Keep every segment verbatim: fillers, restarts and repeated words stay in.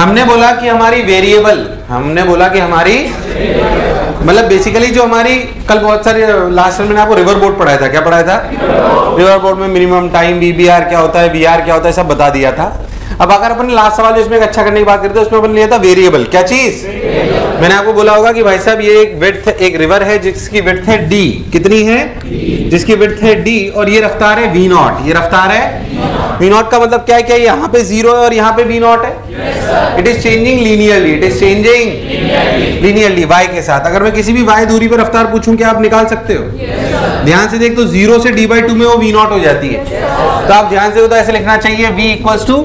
हमने बोला कि हमारी वेरिएबल हमने बोला कि हमारी मतलब बेसिकली जो हमारी कल बहुत सारी लास्ट में मैंने आपको रिवर बोर्ड पढ़ाया था। क्या पढ़ाया था? रिवर बोर्ड में मिनिमम टाइम, बीबीआर क्या होता है, वीआर क्या होता है, सब बता दिया था। अब अगर अपन लास्ट सवाल जिसमें एक अच्छा करने की बात करते हैं उसमें अपन लिया था वेरिएबल। क्या चीज? मैंने आपको बोला होगा कि भाई साहब ये एक विड्थ एक रिवर है जिसकी विड्थ है डी। कितनी है? जिसकी विड्थ है डी और ये रफ्तार है वी नॉट। ये रफ्तार है वी नॉट का मतलब क्या है? क्या यहाँ पे जीरो है और यहाँ पे वी नॉट है? It is changing linearly. It is changing linearly Y के साथ। अगर मैं किसी भी वाई दूरी पर रफ्तार पूछूं क्या आप निकाल सकते हो? ध्यान से देख तो जीरो से डी बाई टू में वो वी नॉट हो जाती है। तो आप ध्यान से तो ऐसे लिखना चाहिए v equals to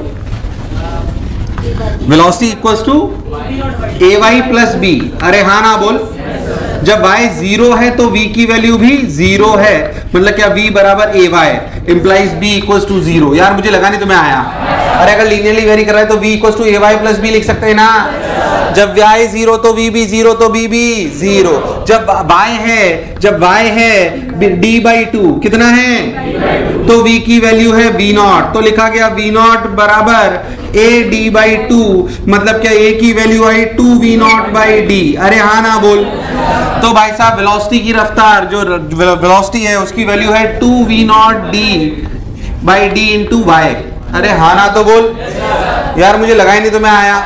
velocity equals to A Y plus B. अरे हाँ ना बोल। जब y जीरो है तो v की वैल्यू भी जीरो है, मतलब क्या v बराबर A Y implies b equals to zero. यार मुझे लगा नहीं तुम्हें आया। अरे अगर लीनियरली वेरी कर रहा है तो v equals to A Y plus B लिख सकते हैं ना। जब y जीरो तो v भी जीरो तो b भी जीरो। जब y है जब y है d बाई टू कितना है तो v की वैल्यू है v नॉट। तो लिखा गया v नॉट बराबर a d बाई टू, मतलब क्या a की वैल्यू आई two V naught by D. अरे हाँ ना बोल। तो भाई साहब वेलोसिटी की रफ्तार जो वेलोसिटी है उसकी वैल्यू है two V naught D by D into Y. अरे हाँ ना तो बोल। यार मुझे लगा ही नहीं तुम्हें आया।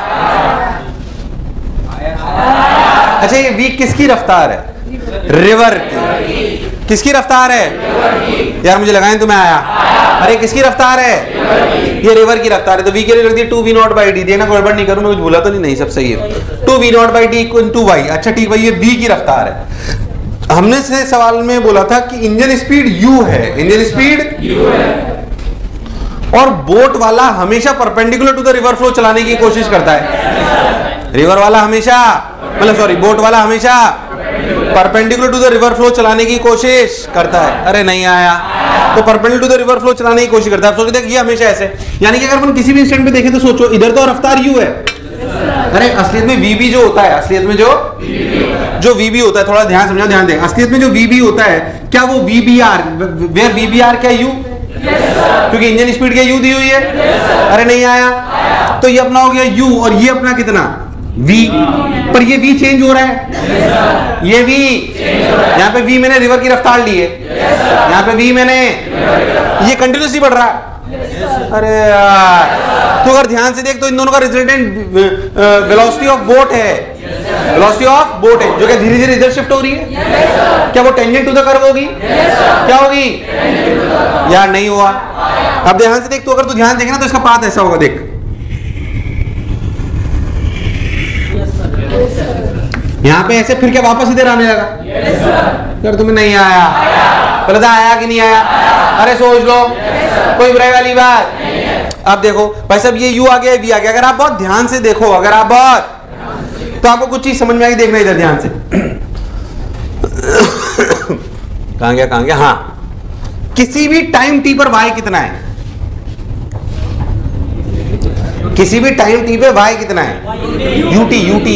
अच्छा ये v किसकी रफ्तार है? रिवर की। किसकी रफ्तार है? यार मुझे लगा नहीं तुम्हें आया। अरे किसकी रफ्तार है? ये रिवर की रफ्तार है। तो v के लिए रख दी two V naught by D. देखना गड़बड़ नहीं करूं, मैं कुछ भूला तो नहीं? नहीं सब सही है। Two V naught by D equal to Y. अच्छा ठीक भाई, ये v की रफ्तार है। हमने से सवाल में बोला था कि इंजन स्पीड u है। इंजन स्पीड u है और बोट वाला हमेशा perpendicular to the river flow चलाने की कोशिश करता है। रिवर वाला हमेशा मतलब सॉरी बोट वाला हमेशा perpendicular to the river flow चलाने की कोशिश करता है। अरे नहीं आया। तो perpendicular to the river flow चलाने की कोशिश करता है। आप सोचते हैं कि ये हमेशा ऐसे, यानी कि अगर अपन किसी भी इंस्टेंट पे देखें तो सोचो इधर तो रफ्तार u है। अरे असलियत में vb जो होता है, असलियत में जो जो vb होता है, थोड़ा ध्यान समझो, ध्यान दें। असलियत में जो vb होता है क्या वो vbr, वेयर vbr क्या u? क्योंकि इंजन स्पीड क्या u दी हुई है। अरे नहीं आया। तो ये अपना हो गया u और ये अपना कितना v। पर ये v चेंज हो रहा है। ये v यहाँ पे v मैंने रिवर की रफ्तार ली है, यहाँ पे v मैंने ये कंटिन्यूसली बढ़ रहा है। अरे यार, तो अगर ध्यान से देख तो इन दोनों का रिजल्टेंट वेलोसिटी ऑफ बोट है। वेलोसिटी ऑफ बोट है जो कि धीरे धीरे इधर शिफ्ट हो रही है। क्या वो टेंजेंट टू द कर्व होगी? क्या होगी? यार नहीं हुआ। अब ध्यान से देख, तो अगर तू ध्यान देखेना तो इसका पाथ ऐसा होगा। देख यहाँ पे ऐसे फिर क्या वापस इधर आने लगा? यार तुम्हें नहीं आया। पता आया कि नहीं आया? अरे सोच लो, कोई बुराई वाली बात। अब देखो भाई साहब ये u आ गया, v आ गया। अगर आप बहुत ध्यान से देखो, अगर आप बहुत तो आपको कुछ चीज समझ में आएगी। देखना इधर ध्यान से। कहां गया कहां गया हाँ, किसी भी टाइम t पर y कितना है? किसी भी टाइम t पे y कितना है? ut ut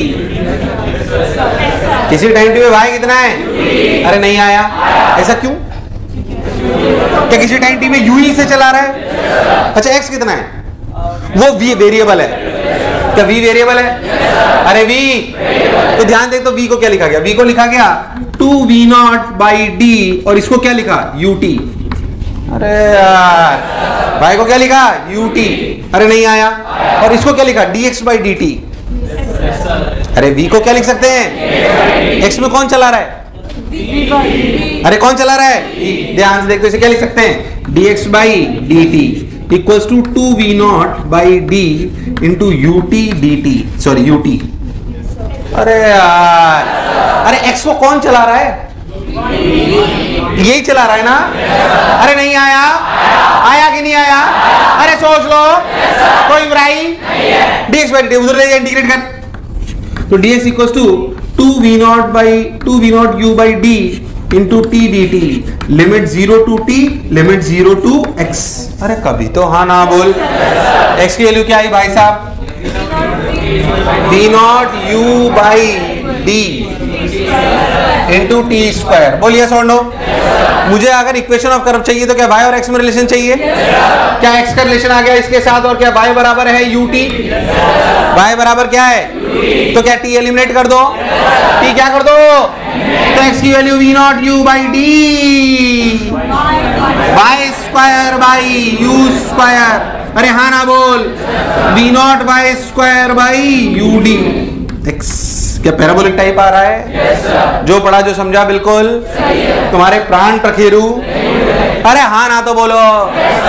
किसी टाइम t पे y कितना है? अरे नहीं आया। ऐसा क्यों? क्या किसी टाइम t में u ही से चला रहा है? अच्छा x कितना है? वो v वेरिएबल है। क्या v वेरिएबल है? अरे v, तो ध्यान दे तो v को क्या लिखा गया? v को लिखा गया two V naught by D और इसको क्या लिखा? ut। अरे यार भाई को क्या लिखा? ut। अरे नहीं आया। और इसको क्या लिखा? dx by dt। अरे v को क्या लिख सकते हैं? x में कौन चला रहा है? अरे कौन चला रहा है? ध्यान से देखो, इसे क्या लिख सकते हैं? dx by dt equals to two V naught by D into U T D T sorry U T. अरे यार, अरे x को कौन चला रहा है? यही चला रहा है ना। अरे नहीं आया। आया कि नहीं आया? अरे सोच लो, कोई बुराई? dx बाई dt उधर ले इंटीग्रेट कर। तो dx equals to two V naught by two V naught U by D into T D T limit zero to T limit zero to X. अरे कभी तो हाँ ना बोल। x की वैल्यू क्या आई भाई साहब? V naught U by D into T square. बोलिए सो नो। मुझे अगर इक्वेशन ऑफ कर्व चाहिए तो क्या y और x में रिलेशन चाहिए? क्या x का रिलेशन आ गया इसके साथ, और क्या y बराबर है ut? y बराबर क्या है? तो क्या t एलिमिनेट कर दो? t क्या कर दो? तो x की value v naught u by D, Y square by U square. अरे हाँ ना बोल, v naught by square by U D X. क्या पैराबोलिक टाइप आ रहा है? yes, जो पढ़ा जो समझा बिल्कुल तुम्हारे प्राण प्रखेरु। अरे हाँ ना तो बोलो। yes,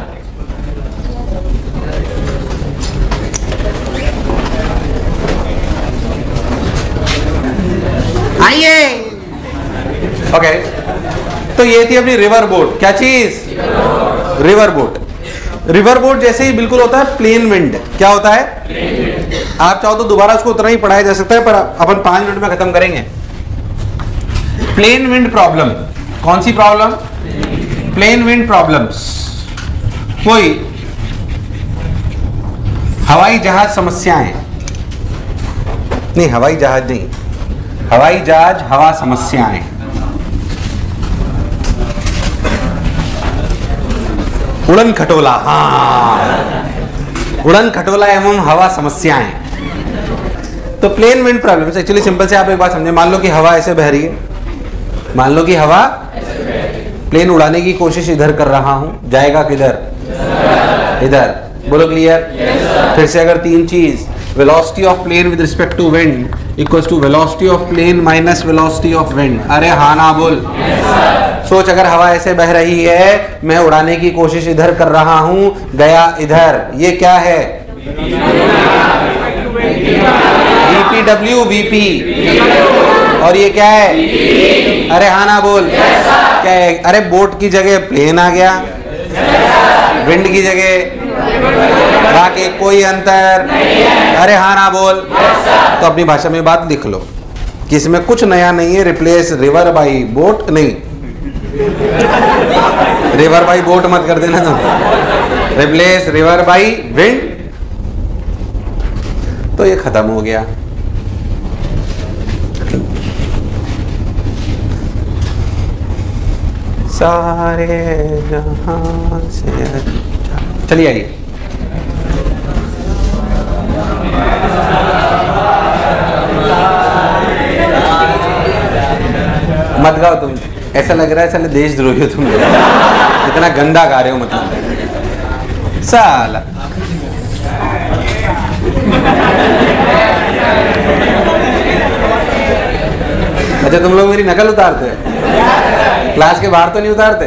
आइए। ओके, तो ये थी अपनी रिवर बोट। क्या चीज? River boat. रिवर बोट जैसे ही बिल्कुल होता है प्लेन विंड। क्या होता है? आप चाहो तो दोबारा उसको उतना ही पढ़ाया जा सकता है, पर अपन पांच मिनट में खत्म करेंगे। Plane wind problem. कौन सी प्रॉब्लम? Plane wind problems. कोई हवाई जहाज समस्याएं, नहीं हवाई जहाज नहीं, हवाई जहाज हवा समस्याएं। उड़न खटोला, हाँ, उड़न खटोला एवं हवा समस्याएं। तो plane wind problems actually simple से आप एक बात समझे। मान लो कि हवा ऐसे बह रही है, मान लो कि हवा प्लेन उड़ाने की कोशिश इधर कर रहा हूं, जाएगा किधर? इधर। बोलो क्लियर? फिर से अगर तीन चीज, velocity of plane with respect to wind equals to velocity of plane minus velocity of wind. अरे हाँ ना बोल। सोच, अगर हवा ऐसे बह रही है, मैं उड़ाने की कोशिश इधर कर रहा हूं, गया इधर, ये क्या है? VPW, VP. और ये क्या है? अरे हाँ ना बोल। क्या है? अरे बोट की जगह प्लेन आ गया, विंड की जगह बाकी कोई अंतर। अरे हाँ ना बोल। तो अपनी भाषा में बात लिख लो कि इसमें कुछ नया नहीं है। रिप्लेस रिवर बाई बोट, नहीं रिवर बाई बोट मत कर देना तुम, रिप्लेस रिवर बाई विंड। तो ये खत्म हो गया। सारे जहां से अच्छा। चलिए आइए। मत गाओ तुम, ऐसा लग रहा है साले देशद्रोही हो तुम, इतना गंदा गा रहे हो मतलब साला। अच्छा, तुम लोग मेरी नकल उतारते हो? क्लास के बाहर तो नहीं उतारते?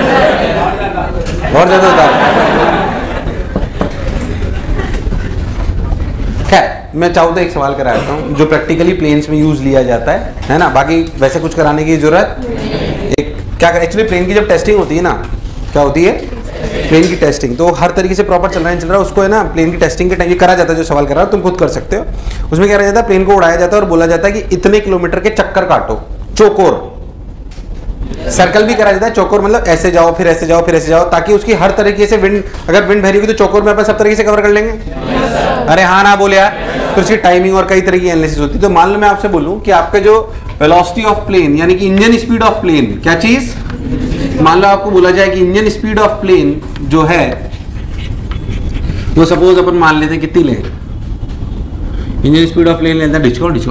और ज्यादा उतारते। खैर, मैं चाहूँ तो एक सवाल कराता हूँ जो प्रैक्टिकली प्लेन्स में यूज लिया जाता है, है ना। बाकी वैसे कुछ कराने की जरूरत एक क्या, एक्चुअली प्लेन की जब टेस्टिंग होती है ना, क्या होती है? प्लेन की टेस्टिंग। तो हर तरीके से प्रॉपर चल रहा है चल रहा है उसको, है ना, प्लेन की टेस्टिंग के टाइम ये करा जाता है। जो सवाल कर रहा हो तुम खुद कर सकते हो। उसमें क्या करा जाता है? प्लेन को उड़ाया जाता है और बोला जाता है कि इतने किलोमीटर के चक्कर काटो, चौकोर। सर्कल भी करा जाता है, चौकोर मतलब ऐसे जाओ फिर ऐसे जाओ फिर ऐसे जाओ, ताकि उसकी हर तरीके से विंड, अगर विंड भरी होगी तो चौकोर में अपन सब तरीके से कवर कर लेंगे। अरे हाँ ना बोले यार। तो उसकी टाइमिंग और कई तरह की एनालिसिस होती है। तो मान लो मैं आपसे बोलूं कि आपका जो वेलोसिटी ऑफ प्लेन यानी कि इंजन स्पीड ऑफ प्लेन, क्या चीज? मान लो आपको बोला जाए कि इंजन स्पीड ऑफ प्लेन जो है वो सपोज अपन मान लेते हैं कितनी ले, इंजन स्पीड ऑफ प्लेन लेते हैं डिस्को डिस्को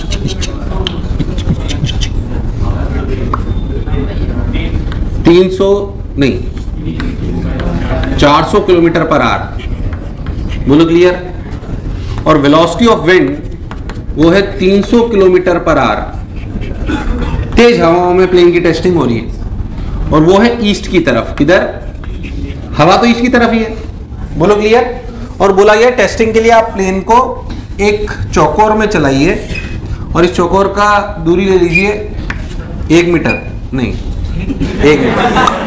तीन सौ नहीं चार सौ किलोमीटर पर आवर। बोलो क्लियर? और वेलोसिटी ऑफ विंड वो है तीन सौ किलोमीटर पर आवर। तेज हवाओं में प्लेन की टेस्टिंग हो रही है और वो है ईस्ट की तरफ। किधर? हवा तो ईस्ट की तरफ ही है। बोलो क्लियर? और बोला गया टेस्टिंग के लिए आप प्लेन को एक चौकोर में चलाइए और इस चौकोर का दूरी ले लीजिए एक मीटर, नहीं एक मीटर।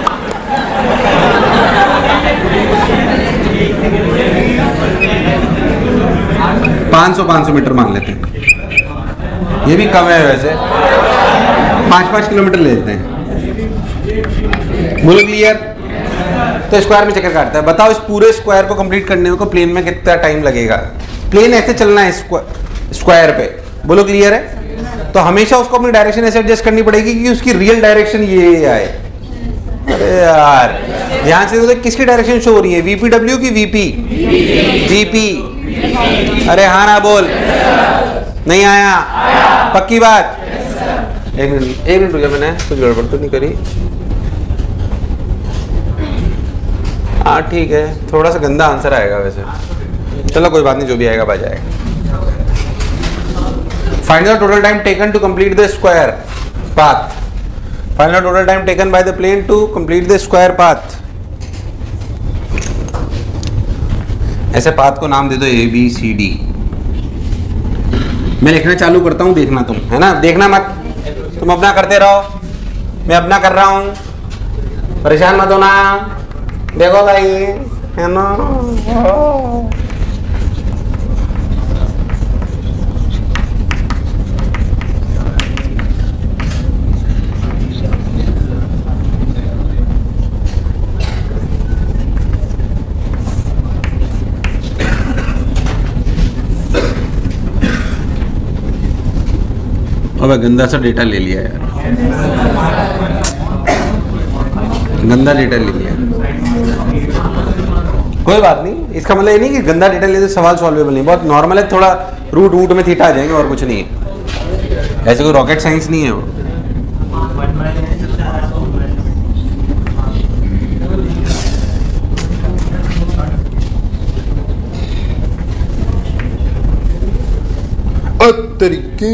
पाँच सौ पाँच सौ मीटर मान लेते हैं, ये भी कम है वैसे, पाँच पाँच किलोमीटर ले लेते हैं। बोलो क्लियर? तो स्क्वायर में चक्कर काटता है। बताओ इस पूरे स्क्वायर को कंप्लीट करने को प्लेन में कितना टाइम लगेगा? प्लेन ऐसे चलना है स्क्वायर पे। बोलो क्लियर है? तो हमेशा उसको अपनी डायरेक्शन ऐसे एडजस्ट करनी पड़ेगी कि उसकी रियल डायरेक्शन ये आए। अरे यार ध्यान से तो किसकी डायरेक्शन शो हो रही है, वीपीडब्ल्यू की वीपी? वीपी। अरे हाँ ना बोल, नहीं आया? पक्की बात? एक मिनट एक मिनट रुकिए, मैंने कुछ गड़बड़ तो नहीं करी? हाँ ठीक है, थोड़ा सा गंदा आंसर आएगा वैसे, चलो कोई बात नहीं, जो भी आएगा आ जाएगा। Find the total time taken to complete the square path. Find the total time taken by the plane to complete the square path. ऐसे पाथ को नाम दे दो ए बी सी डी। मैं लिखना चालू करता हूँ, देखना तुम, है ना? देखना मत, तुम अपना करते रहो, मैं अपना कर रहा हूँ, परेशान मत होना। देखो भाई, है ना? अब गंदा सा डेटा ले लिया यार, गंदा डेटा ले लिया। कोई बात नहीं, इसका मतलब ये नहीं कि गंदा डेटा ले तो सवाल सॉल्वेबल नहीं, बहुत नॉर्मल है, थोड़ा रूट वूट में थीटा आ जाएंगे और कुछ नहीं है, ऐसे कोई रॉकेट साइंस नहीं है वो। तरीके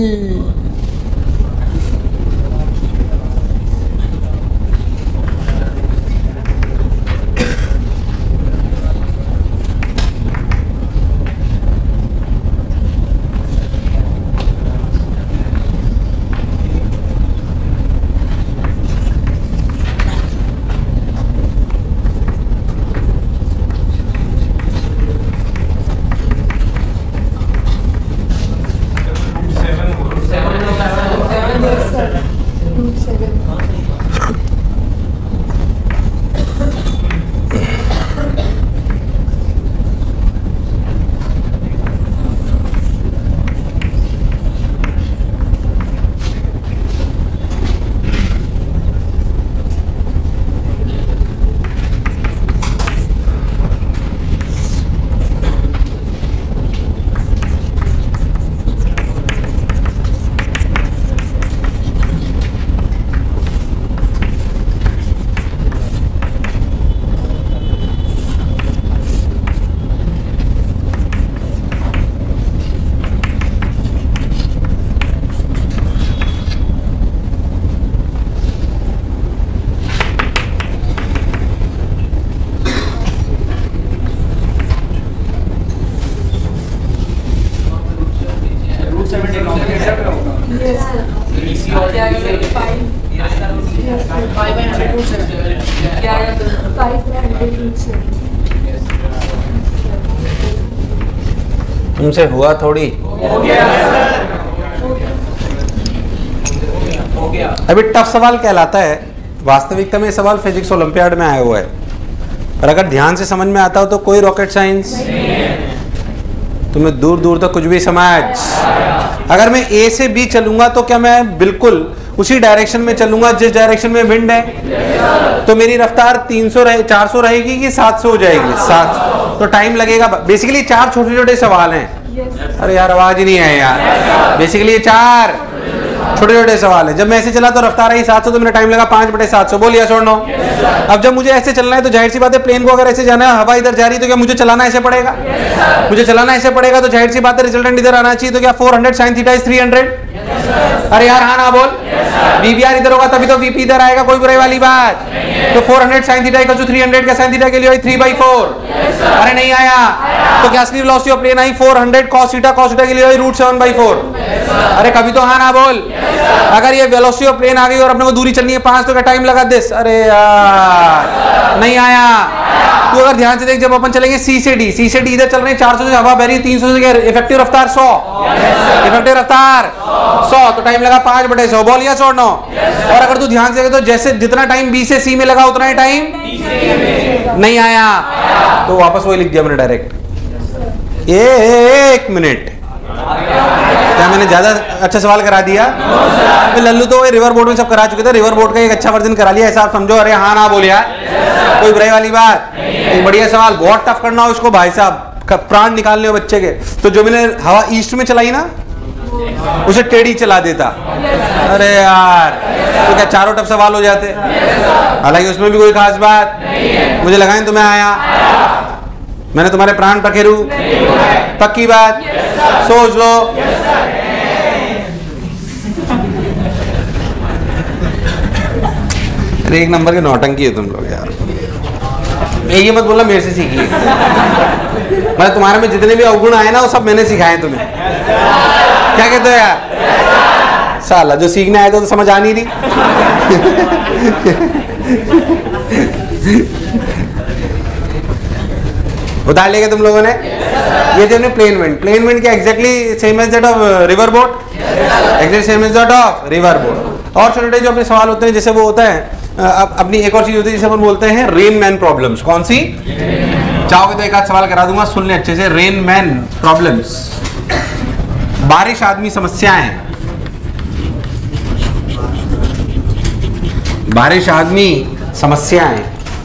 तुमसे हुआ थोड़ी हो गया सर। हो गया। अभी टफ सवाल कहलाता है, वास्तविकता में सवाल फिजिक्स ओलंपियाड में आया हुआ है, पर अगर ध्यान से समझ में आता हो तो कोई रॉकेट साइंस तुम्हें दूर दूर तक कुछ भी समझ। अगर मैं ए से बी चलूंगा तो क्या मैं बिल्कुल उसी डायरेक्शन में चलूंगा जिस डायरेक्शन में विंड है? yes, तो मेरी रफ्तार तीन सौ रहे चार सौ रहेगी कि सात सौ हो जाएगी? सात सौ। तो टाइम लगेगा। बेसिकली चार छोटे छोटे सवाल हैं। yes, अरे यार आवाज ही नहीं है यार। yes, बेसिकली चार छोटे छोटे सवाल है। जब मैं ऐसे चला तो रफ्तार आई सात सौ, तो मेरा टाइम लगा पांच बटे सात सौ। बोलिए छोड़ नो। अब जब मुझे ऐसे चलना है तो जाहिर सी बात है, प्लेन को अगर ऐसे जाना है, हवा इधर जा रही है, तो क्या मुझे चलाना ऐसे पड़ेगा? yes, मुझे चलाना ऐसे पड़ेगा, तो जाहिर सी बात है रिजल्टेंट इधर आना चाहिए। तो क्या four hundred sine theta is three hundred? अरे यार हाँ ना बोल। वीबीआर इधर होगा तभी तो वीपी इधर आएगा, कोई बुराई वाली बात। तो four hundred sine theta equal to three hundred का साइन थीटा के लिए थ्री बाई फोर। अरे नहीं आया? तो क्या असली वेलोसिटी ऑफ प्लेन आई four hundred cos theta, cos theta के लिए रूट सेवन बाई फोर। अरे कभी तो हाँ ना बोल। अगर ये वेलोसिटी ऑफ प्लेन आ गई और अपने को दूरी चलनी है पांच, तो क्या टाइम लगा दिस? अरे यार नहीं आया। तू अगर ध्यान से देख, जब अपन चलेंगे सी से डी, सी से डी इधर चल रहे हैं, चार सौ से हवा बह रही है, तीन सौ से इफेक्टिव रफ्तार सौ, इफेक्टिव रफ्तार सौ, तो टाइम लगा पांच बटे सौ। बोल या छोड़ नो। और अगर तू ध्यान से देखे तो जैसे जितना टाइम बी से सी में लगा उतना ही टाइम नहीं आया, तो वापस वही लिख दिया मैंने डायरेक्ट। एक मिनट, क्या मैंने ज्यादा अच्छा सवाल करा दिया? no, लल्लू तो रिवर बोर्ड में सब करा चुके थे, रिवर बोर्ड का एक अच्छा वर्जन करा लिया, ऐसा आप समझो। अरे हाँ ना बोल यार, कोई बुराई वाली बात? एक बढ़िया सवाल, बहुत टफ करना हो इसको भाई साहब, प्राण निकालने हो बच्चे के। तो जो मैंने हवा ईस्ट में चलाई ना, उसे टेढ़ी चला देता। अरे यार, तो क्या चारों टफ सवाल हो जाते? हालांकि उसमें भी कोई खास बात, मुझे लगा तुम्हें आया, मैंने तुम्हारे प्राण पखेरू, पक्की बात, सोच लो। अरे एक नंबर के नौटंकी हो तुम लोग यार, ये मत बोलना मेरे से सीखी है। मतलब तुम्हारे में जितने भी अवगुण आए ना, वो सब मैंने सिखाए तुम्हें। क्या कहते हो यार? साला जो सीखने आया था तो समझ आ नहीं रही। उतार लिया तुम लोगों ने? ये थे प्लेन विंड। प्लेन विंड क्या exactly same as that of river boat, exactly same as that of river boat. और छोटे जो अपने सवाल होते हैं, जैसे वो होता है अब अपनी एक और चीज होती है जिसे अपन बोलते हैं रेन मैन प्रॉब्लम्स। कौन सी? चाहोगे तो एक आध सवाल करा दूंगा, सुन ले अच्छे से। रेन मैन प्रॉब्लम्स, बारिश आदमी समस्याएं, बारिश आदमी समस्याएं।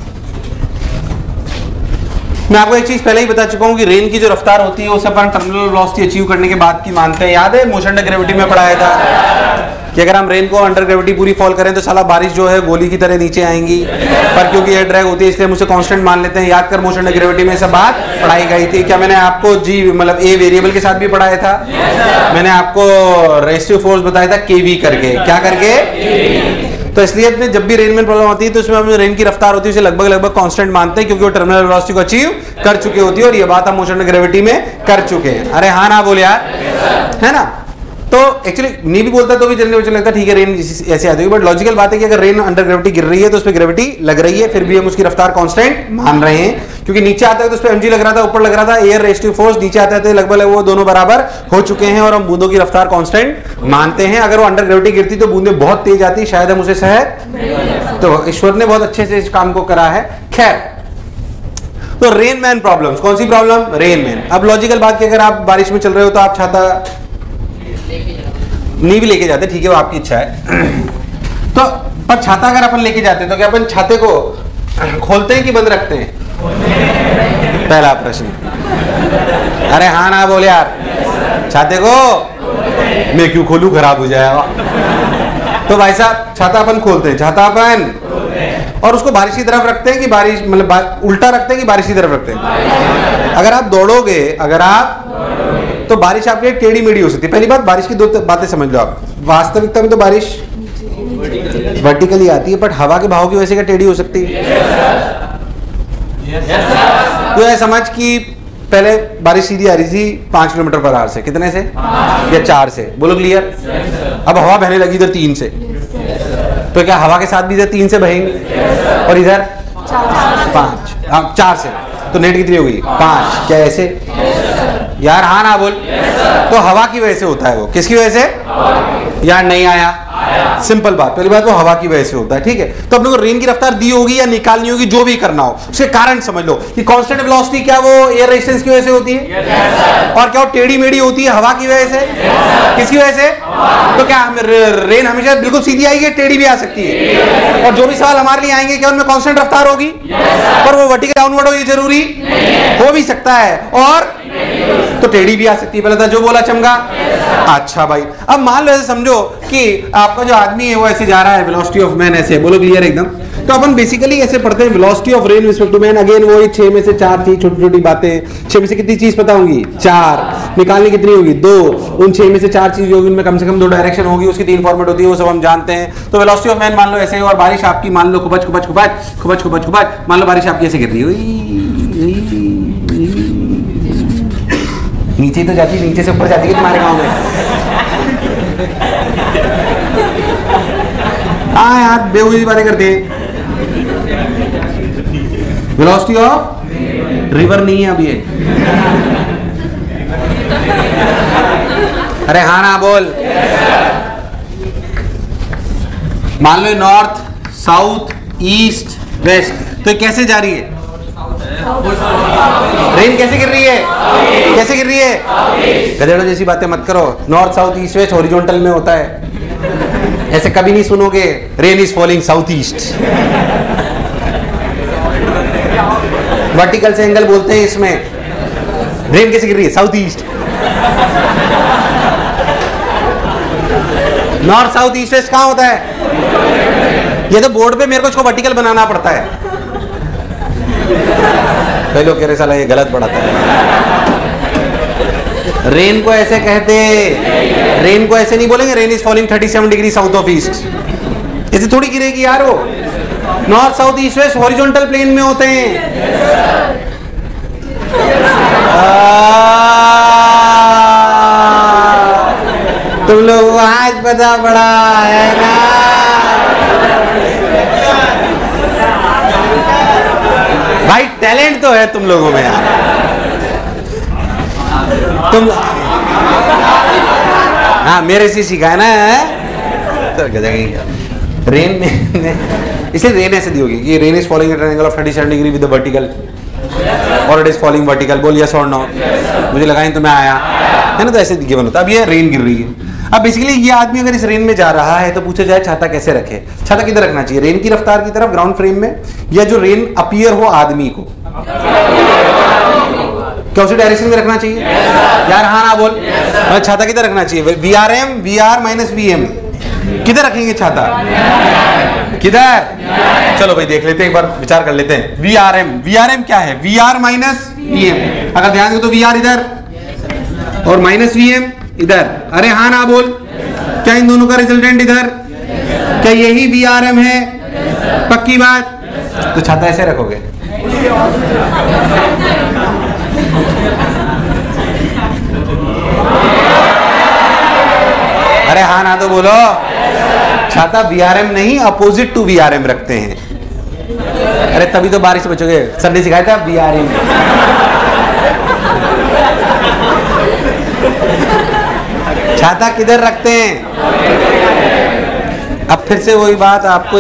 मैं आपको एक चीज पहले ही बता चुका हूं कि रेन की जो रफ्तार होती है उसे अपन टर्मिनल वेलोसिटी अचीव करने के बाद की मानते हैं। याद है मोशन अंडर ग्रेविटी में पढ़ाया था कि अगर हम रेन को अंडर ग्रेविटी पूरी फॉल करें तो साला बारिश जो है गोली की तरह नीचे आएंगी, पर क्योंकि एयर ड्रैग होती है इसलिए हम उसे कांस्टेंट मान लेते हैं। याद कर, मोशन अंडर ग्रेविटी में सब बात पढ़ाई गई थी। क्या मैंने आपको जी मतलब ए वेरिएबल के साथ भी पढ़ाया था? yes, मैंने आपको रेस्टिव फोर्स बताया था केवी करके। क्या करके? तो इसलिए में जब भी रेन में प्रॉब्लम होती है तो उसमें हम रेन की रफ्तार होती है उसे लगभग लगभग कांस्टेंट मानते हैं, क्योंकि वो टर्मिनल वेलोसिटी को अचीव कर चुकी होती है, और ये बात हम मोशन अंडर ग्रेविटी में कर चुके हैं। अरे हाँ ना बोल यार, है ना? तो एक्चुअली नहीं भी बोलता तो भी चलने मुझे लगता है ठीक है रेन ऐसे आ जाएगी, बट लॉजिकल बात है कि अगर रेन अंडर ग्रेविटी गिर रही है तो उस पर ग्रेविटी लग रही है, फिर भी हम उसकी रफ्तार कांस्टेंट मान रहे हैं, क्योंकि नीचे आता है तो उस पर एमजी लग रहा था, ऊपर लग रहा था एयर रेस्टिव फोर्स, नीचे आता है तो लगभग वो दोनों बराबर हो चुके हैं और हम बूंदों की रफ्तार कांस्टेंट मानते हैं। अगर वो अंडर ग्रेविटी गिरती तो बूंदें बहुत तेज आती, शायद हम उसे सह, तो ईश्वर ने बहुत अच्छे से इस काम को करा है। खैर, तो रेन मैन प्रॉब्लम्स, कौन सी प्रॉब्लम? Rain man. अब लॉजिकल बात की अगर आप बारिश में चल रहे हो तो आप छाता नहीं भी लेके जाते, ठीक है वो आपकी इच्छा है। तो पर छाता अगर अपन लेके जाते तो क्या अपन छाते को खोलते हैं कि बंद रखते हैं? पहला प्रश्न। अरे हाँ ना बोले यार, छाते को मैं क्यों खोलूं, खराब हो जाएगा। तो भाई साहब छाता अपन खोलते हैं, छाता अपन, और उसको बारिश की तरफ रखते हैं कि बारिश मतलब उल्टा रखते हैं कि बारिश की तरफ रखते हैं? अगर आप दौड़ोगे, अगर आप तो बारिश आपके टेढ़ी मेढ़ी हो सकती है। पहली बात, बारिश की दो बातें समझ लो आप। वास्तविकता में तो बारिश वर्टिकली आती है, बट हवा के बहाव की वजह से क्या टेढ़ी हो सकती है? तो यह समझ कि पहले बारिश सीधी आ रही थी पांच किलोमीटर पर आवर से, कितने से? या चार से, बोलो क्लियर। अब हवा बहने लगी इधर तीन से, तो क्या हवा के साथ भी इधर तीन से बहेंगे और इधर पांच, हाँ चार से, तो नेट कितनी हो गई? पांच। क्या ऐसे यार? हाँ ना बोल। तो हवा की वजह से होता है वो, किसकी वजह से? यार नहीं आया, सिंपल बात। पहली बात वो हवा की वजह से होता है, ठीक है। तो अपने को रेन की रफ्तार दी होगी या निकालनी होगी, जो भी करना हो उसके कारण समझ लो कि कांस्टेंट वेलोसिटी क्या वो एयर रेजिस्टेंस की वजह से होती है? yes, और क्या वो टेढ़ी मेढ़ी होती है हवा की वजह से? yes, किसकी वजह से? तो क्या रेन हमेशा बिल्कुल सीधी आएगी, टेढ़ी भी आ सकती है? yes, और जो भी सवाल हमारे लिए आएंगे क्या उनमें कांस्टेंट रफ्तार होगी? yes, पर वो वर्टिकल डाउनवर्ड हो ये जरूरी हो भी सकता है, और तो टेढ़ी भी आ सकती है। पहले था जो बोला चमका। अच्छा भाई, अब मान लो ऐसे समझो कि आपका जो आदमी है वो ऐसे जा रहा है, वेलोसिटी ऑफ मैन ऐसे, बोलो क्लियर एकदम। तो अपन बेसिकली ऐसे पढ़ते हैं velocity of rain respect to man. Again वही छह में से चार चीज, छोटी छोटी बातें। छह में से कितनी चीज पता होंगी? चार। निकालनी कितनी होगी? दो। उन छह में से चार चीज होगी, उनमें कम से कम दो डायरेक्शन होगी, उसकी तीन फॉर्मेट होती है, वो सब हम जानते हैं। तो वेलोसिटी ऑफ मैन मान लो ऐसे, और बारिश आपकी मान लो खुबच खुबच खुबच खुबच खुबच खुबच मान लो बारिश आपकी ऐसे गिर रही है, नीचे तो जाती, नीचे से ऊपर जाती है तुम्हारे गांव में। हाँ यार बेवजह बातें करते हैं। वेलोसिटी ऑफ रिवर नहीं है अब ये। अरे हाँ ना बोल। मान लो नॉर्थ, साउथ, ईस्ट, वेस्ट, तो कैसे जा रही है? रेन कैसे गिर रही है? कैसे गिर रही है? गधेड़ों जैसी बातें मत करो। North south east west horizontal में होता है, ऐसे कभी नहीं सुनोगे rain is falling south east. Vertical से एंगल बोलते हैं इसमें। रेन कैसे गिर रही है? South east. North south east west कहां होता है? ये तो बोर्ड पे मेरे को इसको वर्टिकल बनाना पड़ता है। कई लोग कह रहे साला ये गलत पढ़ाता है। रेन को ऐसे कहते, रेन को ऐसे नहीं बोलेंगे rain is falling thirty seven degree south of east. ऐसे थोड़ी गिरेगी यार वो। North south east west horizontal plane में होते हैं। तुम लोग आज पता पड़ा है ना? भाई टैलेंट तो है तुम लोगों में यार। तुम हाँ मेरे से सीखा है ना। तो रेन में इसलिए रेन ऐसे दी होगी कि rain is falling at an angle of thirty seven degree with the vertical और इट इज फॉलिंग वर्टिकल। बोल यस और नो। मुझे लगा तो मैं आया है ना, तो ऐसे गिवन होता। अब ये रेन गिर रही है। अब बेसिकली ये आदमी अगर इस रेन में जा रहा है तो पूछा जाए छाता कैसे रखे? छाता किधर रखना चाहिए? रेन की रफ्तार की तरफ ग्राउंड फ्रेम में, या जो रेन अपीयर हो आदमी को? क्या उसी डायरेक्शन में रखना चाहिए? यार हाँ ना बोल। yes, छाता किधर रखना चाहिए? V R M V R minus V M किधर रखेंगे छाता? किधर? चलो भाई देख लेते हैं, एक बार विचार कर लेते हैं। V R M, V R M क्या है? V R minus V M. अगर ध्यान दो तो वी आर इधर और माइनस वी एम इधर। अरे हाँ ना बोल। क्या इन दोनों का रिजल्टेंट इधर? क्या यही वी आर एम है? पक्की बात? तो छाता ऐसे रखोगे। अरे हाँ ना तो बोलो। छाता वी आर एम नहीं, opposite to V R M रखते हैं। अरे तभी तो बारिश से बचोगे। सर ने सिखाया था वी आर एम। छाता किधर रखते हैं? अब फिर से वही बात, आपको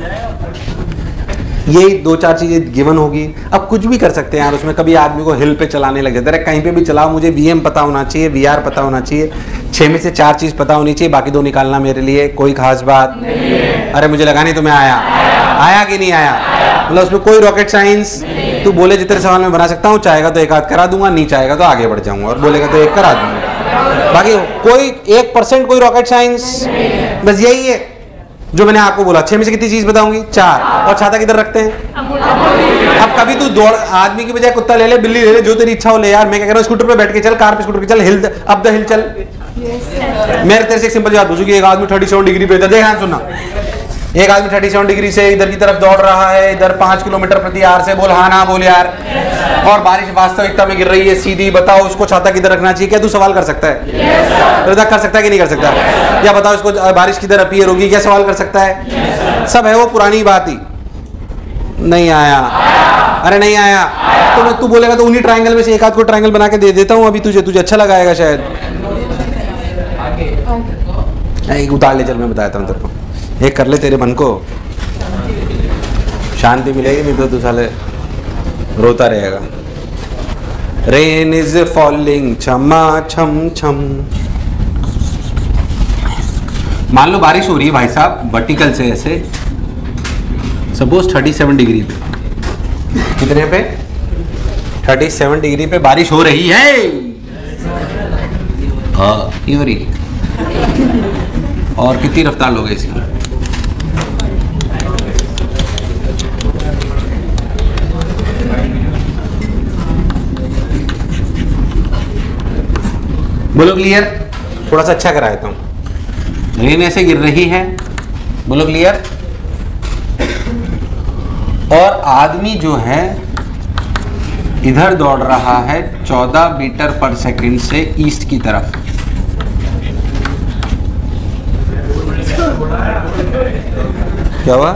यही दो चार चीजें गिवन होगी। अब कुछ भी कर सकते हैं यार उसमें। कभी आदमी को हिल पे चलाने लग जाता है, कहीं पे भी चलाओ मुझे वीएम पता होना चाहिए, वीआर पता होना चाहिए, छह में से चार चीज पता होनी चाहिए, बाकी दो निकालना मेरे लिए कोई खास बात नहीं। अरे मुझे लगा नहीं तो मैं आया आया कि नहीं आया? मतलब उसमें कोई रॉकेट साइंस। तू बोले जितने सवाल में बना सकता हूँ, चाहेगा तो एक आध करा दूंगा, नहीं चाहेगा तो आगे बढ़ जाऊंगा, और बोलेगा तो एक करा दूंगा। बाकी कोई एक परसेंट कोई रॉकेट साइंस, बस यही है जो मैंने आपको बोला। छह में से कितनी चीज बताऊंगी? चार। और छाता किधर रखते हैं? अब कभी तू दौड़, आदमी की बजाय कुत्ता ले ले, बिल्ली ले ले, जो तेरी इच्छा हो ले यार। मैं क्या कह रहा हूँ, स्कूटर पे बैठ के चल, कार पे स्कूटर पे चल, हिल अप द हिल चल। मेरे तेरे से एक सिंपल बात पूछूंगी। एक आदमी थर्टी सेवन डिग्री पे इधर देख, सुनना, एक आदमी थर्टी सेवन डिग्री से इधर की तरफ दौड़ रहा है, इधर पांच किलोमीटर प्रति आवर से। बोल हाँ ना बोल यार। और बारिश वास्तविकता में गिर रही है सीधी। बताओ उसको छाता किधर रखना चाहिए? क्या तू सवाल कर सकता है? yes, कर सकता है कि नहीं कर सकता? या बताओ इसको बारिश किधर अपीयर होगी? क्या सवाल कर सकता है? yes. सब है वो पुरानी बात ही। नहीं आया? अरे नहीं आया तो तू बोलेगा तो उन्हीं ट्रायंगल में से एक आध को ट्रायंगल बना के दे देता हूँ अभी तुझे, तुझे अच्छा लगाएगा शायद। एक उतार ले चल, मैं बताता हूँ तेरे को। एक कर ले, तेरे मन को शांति मिलेगी, नहीं तो तू साले रोता रहेगा। रेन इज फॉलिंग छमा छम छम। मान लो बारिश हो रही है भाई साहब वर्टिकल से ऐसे, सपोज थर्टी सेवन डिग्री पे। कितने पे? थर्टी सेवन डिग्री पे बारिश हो रही है। हाँ ये हो रही। और कितनी रफ्तार लोगे इसकी? बोलो क्लियर? थोड़ा सा अच्छा करा देता हूं। रेन ऐसे गिर रही है, बोलो क्लियर? और आदमी जो है इधर दौड़ रहा है चौदह मीटर पर सेकंड से ईस्ट की तरफ। क्या हुआ?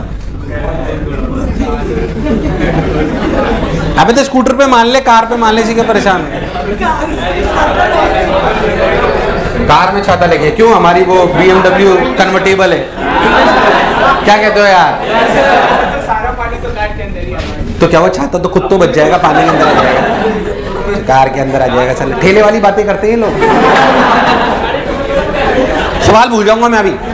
अबे तो स्कूटर पे मान ले, कार पे मान ले, इसी के परेशान है। कार में छाता लेके क्यों? हमारी वो बी एम डब्ल्यू कन्वर्टेबल है। क्या कहते हो यार? तो क्या वो छाता तो खुद तो बच जाएगा, पानी के अंदर आ जाएगा। कार के अंदर आ जाएगा। चल ठेले वाली बातें करते हैं लोग। सवाल भूल जाऊंगा मैं अभी।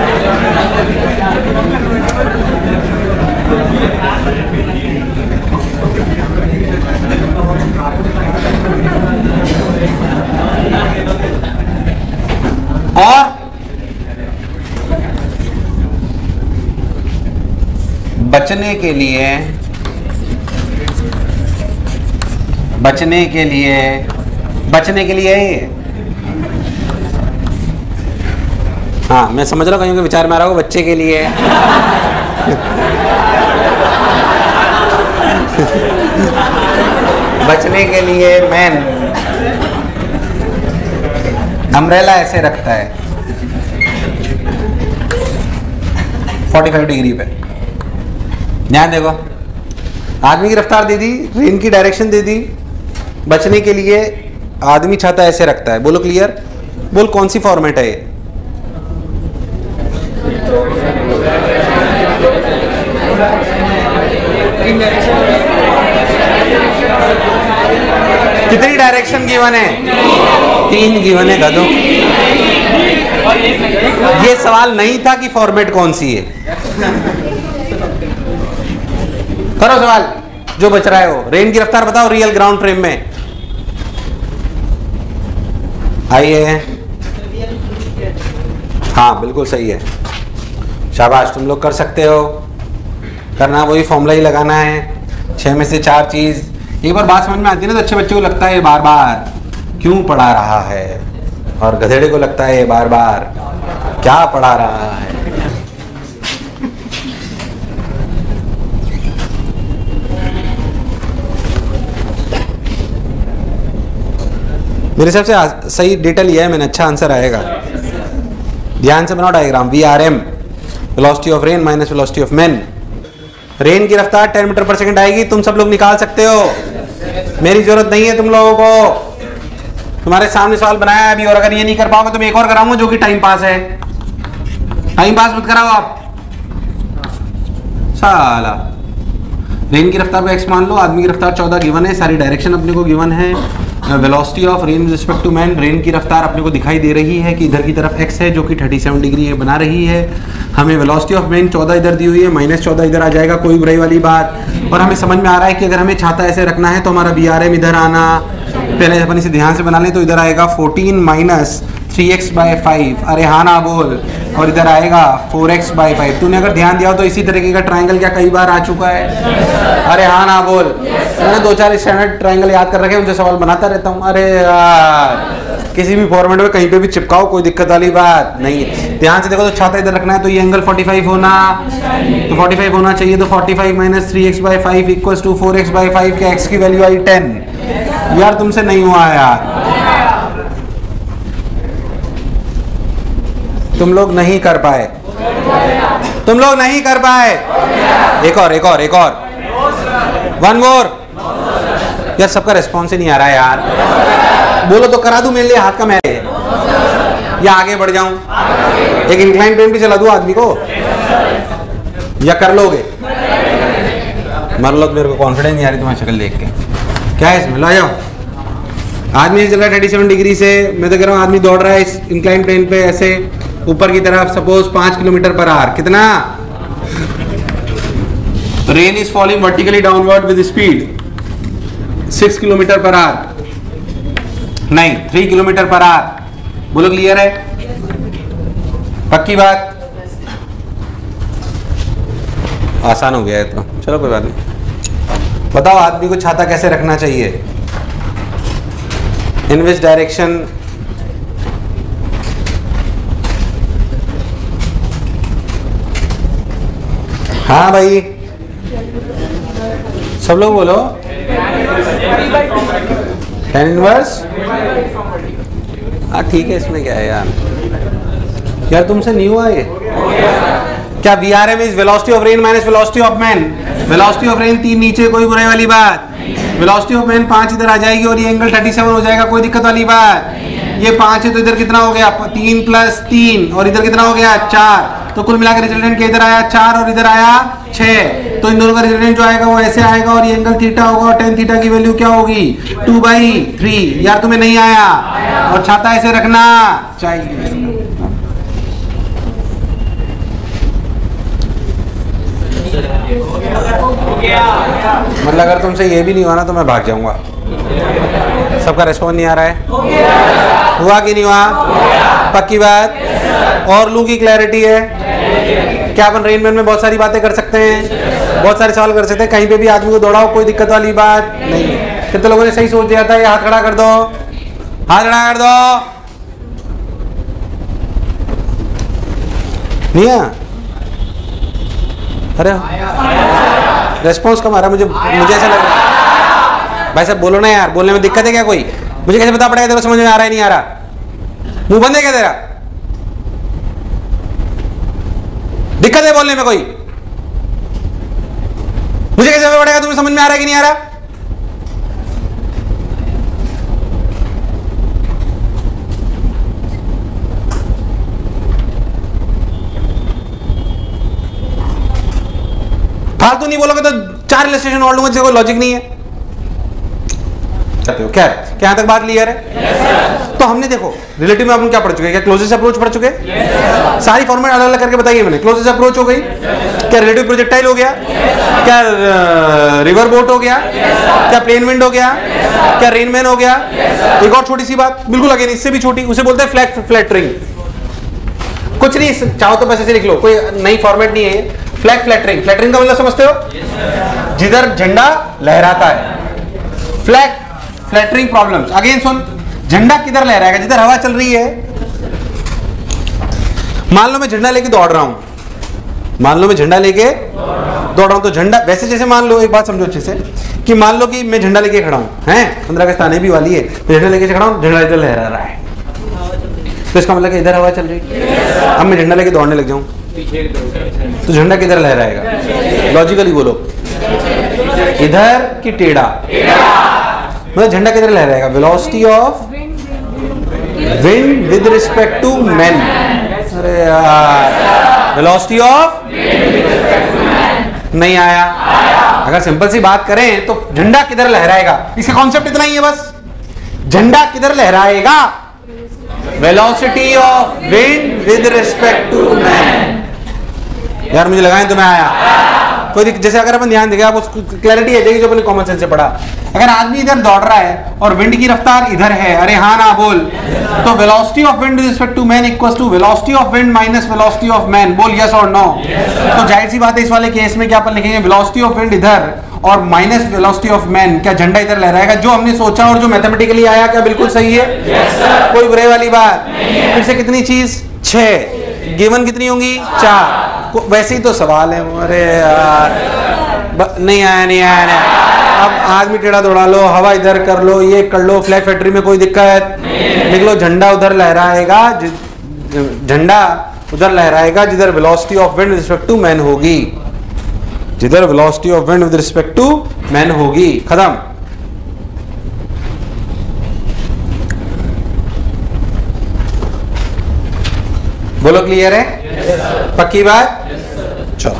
और बचने के लिए बचने के लिए बचने के लिए हाँ मैं समझ रहा हूँ, कहीं के विचार में आ रहा हूँ बच्चे के लिए बचने के लिए मैन अम्ब्रेला ऐसे रखता है पैंतालीस डिग्री पे। ध्यान देखो, आदमी की रफ्तार दे दी, रेन की डायरेक्शन दे दी, बचने के लिए आदमी छाता ऐसे रखता है। बोलो क्लियर? बोल कौन सी फॉर्मेट है ये? कितनी डायरेक्शन गिवन है? तीन गिवन है गधों। ये सवाल नहीं था कि फॉर्मेट कौन सी है। करो सवाल जो बच रहा है वो। रेन की रफ्तार बताओ रियल ग्राउंड फ्रेम में। आइए, हाँ बिल्कुल सही है, शाबाश, तुम लोग कर सकते हो। करना वही फॉर्मूला ही लगाना है, छह में से चार चीज। एक बार बात समझ में आती है ना तो अच्छे बच्चे को लगता है बार बार क्यों पढ़ा रहा है, और गधेड़े को लगता है बार बार क्या पढ़ा रहा है। मेरे हिसाब से सही डिटेल ये है, मैंने अच्छा आंसर आएगा। ध्यान से बनाओ diagram. V R M velocity of rain minus velocity of man. Rain की रफ्तार टेन मीटर पर सेकंड आएगी, तुम सब लोग निकाल सकते हो, मेरी जरूरत नहीं है तुम लोगों को। तुम्हारे सामने सवाल बनाया है अभी, और अगर ये नहीं कर पाओगे तो मैं एक और कराऊंगा जो कि टाइम पास है। टाइम पास मत कराओ आप साला। रेन की रफ्तार को एक्स मान लो, आदमी की रफ्तार चौदह गिवन है, सारी डायरेक्शन अपने को गिवन है। Velocity of rain with respect to man, rain की रफ्तार अपने को दिखाई दे रही है कि इधर की तरफ एक्स है जो कि सैंतीस डिग्री बना रही है। हमें वेलोसिटी ऑफ मैन चौदह इधर दी हुई है, माइनस चौदह इधर आ जाएगा, कोई बुराई वाली बात। और हमें समझ में आ रहा है कि अगर हमें छाता ऐसे रखना है तो हमारा बी आर एम इधर आना, पहले अपन इसे ध्यान से बना लें तो इधर आएगा fourteen minus three X by five. अरे हाँ ना बोल। और इधर आएगा फोर एक्स बाई फाइव। तूने अगर ध्यान दिया हो तो इसी तरीके का ट्राइंगल क्या कई बार आ चुका है? अरे हाँ ना बोल। मैंने दो चार स्टैंडर्ड ट्राइंगल याद कर रखे, उनसे सवाल बनाता रहता हूँ। अरे यार किसी भी फॉर्मेट में कहीं पे भी चिपकाओ, कोई दिक्कत वाली बात नहीं है। ध्यान से देखो, तो छाता इधर रखना है तो ये एंगल पैंतालीस होना, तो पैंतालीस होना चाहिए। तो पैंतालीस minus three X by five equals to four X by five के एक्स की वैल्यू आई टेन। यार तुमसे नहीं हुआ यार, तुम लोग नहीं कर पाए, तुम लोग नहीं कर पाए। एक और एक और एक और वन मोर। यार सबका रिस्पॉन्स ही नहीं आ रहा है यार। बोलो तो करा दूं मेरे लिए, हाथ का मैं या आगे बढ़ जाऊं, एक इंक्लाइन प्लेन भी चला दूं आदमी को, या कर लोगे? मर लो, मेरे को कॉन्फिडेंस नहीं आ रही तुम्हारी शक्ल देख के। क्या है इसमें? ला जाओ। आदमी चल रहा है सैंतीस डिग्री से, मैं तो कह रहा हूँ आदमी दौड़ रहा है इस इंक्लाइन प्लेन पे ऐसे ऊपर की तरफ, सपोज पांच किलोमीटर पर आवर। कितना? Rain is falling vertically downward with speed six kilometre per hour, नहीं थ्री किलोमीटर पर आवर। बोलो क्लियर है? पक्की बात? आसान हो गया है तो चलो कोई बात नहीं। बताओ आदमी को छाता कैसे रखना चाहिए? In which direction? हाँ भाई सब लोग बोलो। Ten inverse. हाँ ठीक है, इसमें क्या है यार, यार तुमसे नहीं हुआ ये क्या? V R M is velocity of rain minus velocity of man. Velocity of rain तीन नीचे, कोई बुराई वाली बात। वेलोसिटी ऑफ मैन पांच इधर आ जाएगी और ये एंगल सैंतीस हो जाएगा, कोई दिक्कत वाली बात। ये पांच है तो इधर कितना हो गया? तीन प्लस तीन, और इधर कितना हो गया? चार। तो कुल मिलाकर रिजल्टेंट के इधर आया चार और इधर आया छह। तो तो इन दोनों का रिजल्टेंट जो आएगा वो ऐसे आएगा और ये एंगल थीटा होगा और टेन थीटा की वैल्यू क्या होगी टू बाई थ्री। यार तुम्हें नहीं आया और छाता ऐसे रखना चाहिए। मतलब अगर तुमसे ये भी नहीं हुआ ना तो मैं भाग जाऊंगा। सबका रिस्पॉन्स नहीं आ रहा है? हुआ कि नहीं हुआ? पक्की बात? और लू की क्लैरिटी है? क्या अपन रेनमैन में बहुत सारी बातें कर सकते हैं, बहुत सारे सवाल कर सकते हैं, कहीं पे भी आदमी को दौड़ाओ, कोई दिक्कत वाली बात नहीं। कितने लोगों ने सही सोच दिया था? ये हाथ खड़ा कर दो, हाथ खड़ा कर दो। नहीं है? अरे रेस्पॉन्स कम आ रहा है मुझे, मुझे ऐसा लग रहा है। भाई साहब बोलो ना यार, बोलने में दिक्कत है क्या कोई? मुझे कैसे पता पड़ेगा तेरे को समझ में आ रहा है नहीं आ रहा? मुंह बंद है क्या तेरा? दिक्कत है बोलने में कोई? मुझे कैसे पता पड़ेगा तुम्हें समझ में आ रहा है कि नहीं आ रहा? फालतू नहीं बोलोगे तो चार इलस्ट्रेशन और लूंगा जिसका कोई लॉजिक नहीं है। क्या क्या तक बात क्लियर है? yes, तो हमने देखो रिलेटिव में अपन क्या पढ़ चुके हैं? क्या क्लोजेस्ट अप्रोच पढ़ चुके? yes, सारी फॉर्मेट अलग अलग करके बताइए मैंने। क्लोजेस्ट अप्रोच हो गई, yes, क्या रिलेटिव प्रोजेक्टाइल हो गया, yes, क्या रिवर बोट हो गया, yes, क्या प्लेन विंड हो गया, yes, क्या रेनमैन हो गया, yes, एक और छोटी सी बात बिल्कुल अगेन इससे भी छोटी, उसे बोलते हैं फ्लैट फ्लैटरिंग। कुछ नहीं, चाहो तो बस ऐसे लिख लो, कोई नई फॉर्मेट नहीं है। फ्लैग फ्लैटरिंग, फ्लैटरिंग का मतलब समझते हो? yes, जिधर झंडा लहराता है। Flag fluttering problems. अगेन सुन, झंडा किधर लहराएगा? जिधर हवा चल रही है। मान लो मैं झंडा लेके दौड़ रहा हूं, मान लो मैं झंडा लेके दौड़ रहा हूं तो झंडा वैसे जैसे मान लो, एक बात समझो अच्छे से कि मान लो कि मैं झंडा लेके खड़ा हूं, हैं पंद्रह अगस्त आने भी वाली है, मैं झंडा लेके खड़ा हूं, झंडा इधर लहरा रहा है, तो इसका मतलब इधर हवा चल रही है। अब मैं झंडा लेके दौड़ने लग जाऊं तो झंडा किधर लहराएगा? लॉजिकली बोलो, इधर की टेढ़ा? मतलब झंडा किधर लहराएगा? Velocity of wind with respect to man. अरे यार, वेलोसिटी ऑफ नहीं आया। अगर सिंपल सी बात करें तो झंडा किधर लहराएगा, इसका कॉन्सेप्ट इतना ही है बस। झंडा किधर लहराएगा? Velocity of wind with respect to man. यार मुझे लगा तुम्हें आया कोई, जैसे अगर अपन ध्यान देंगे आप उसको क्लैरिटी आ जाएगी जो अपने कॉमन सेंस से पढ़ा। अगर आदमी इधर दौड़ रहा है और विंड की रफ्तार इधर है, अरे हाँ ना बोल, तो velocity of wind with respect to man equals to velocity of wind minus velocity of man. बोल यस और नो? तो जाहिर सी बात है इस वाले केस में क्या अपन लिखेंगे? वेलोसिटी ऑफ विंड इधर और माइनस वेलोसिटी ऑफ मैन। क्या झंडा इधर लहराएगा? जो हमने सोचा और जो मैथमेटिकली आया क्या बिल्कुल सही है? yes, कोई बुरे वाली बात? फिर से कितनी चीज? छह। गिवन कितनी होंगी? चार। वैसे ही तो सवाल है। अरे यार नहीं आया नहीं आया नहीं। अब आदमी टेढ़ा दौड़ा लो, हवा इधर कर लो, ये कर लो, फ्लैग फैक्ट्री में कोई दिक्कत लिख लो। झंडा उधर लहराएगा, झंडा उधर लहराएगा जिधर velocity of wind with respect to man होगी, जिधर velocity of wind with respect to man होगी। खत्म। बोलो क्लियर है? yes, पक्की बात? yes, चलो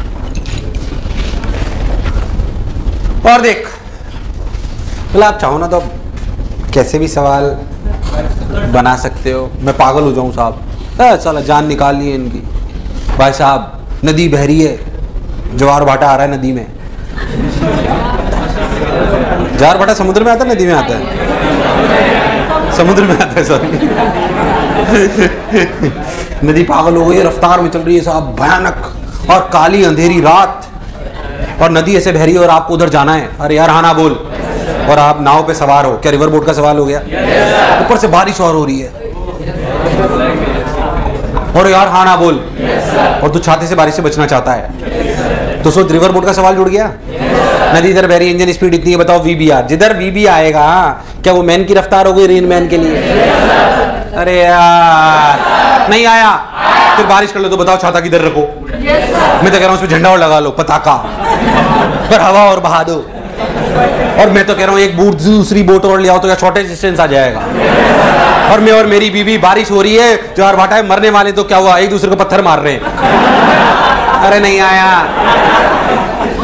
और देख, मतलब आप चाहो ना तो कैसे भी सवाल बना सकते हो। मैं पागल हो जाऊं साहब, साला जान निकाल ली है इनकी। भाई साहब नदी बह रही है, ज्वार भाटा आ रहा है नदी में। ज्वार भाटा समुद्र में आता है नदी में आता है? समुद्र में आता है सॉरी। नदी पागल हो गई है, रफ्तार में चल रही है साहब, भयानक और काली अंधेरी रात, और नदी ऐसे बह रही है और आपको उधर जाना है। अरे यार हाँ ना बोल। और आप नाव पे सवार हो, क्या रिवर बोट का सवाल हो गया? ऊपर से बारिश और हो रही है, और यार हाँ ना बोल। और तू छाते से बारिश से बचना चाहता है तो सोच, रिवर बोट का सवाल जुड़ गया। नदी इधर बह रही है, इंजन स्पीड इतनी है, बताओ वी बी आर। जिधर वी बी आएगा क्या वो मैन की रफ्तार हो गई रेन मैन के लिए? अरे यार नहीं आया। फिर बारिश कर लो तो बताओ छाता किधर रखो? मैं तो कह रहा हूँ उसमें झंडा और लगा लो, पताका पर हवा और बहा दो। और मैं तो कह रहा हूँ एक बोट दूसरी बोट और ले आओ तो क्या शॉर्टेज डिस्टेंस आ जाएगा। और मैं और मेरी बीवी बारिश हो रही है, ज्वार भाटा है, मरने वाले, तो क्या हुआ? एक दूसरे को पत्थर मार रहे हैं। अरे नहीं आया।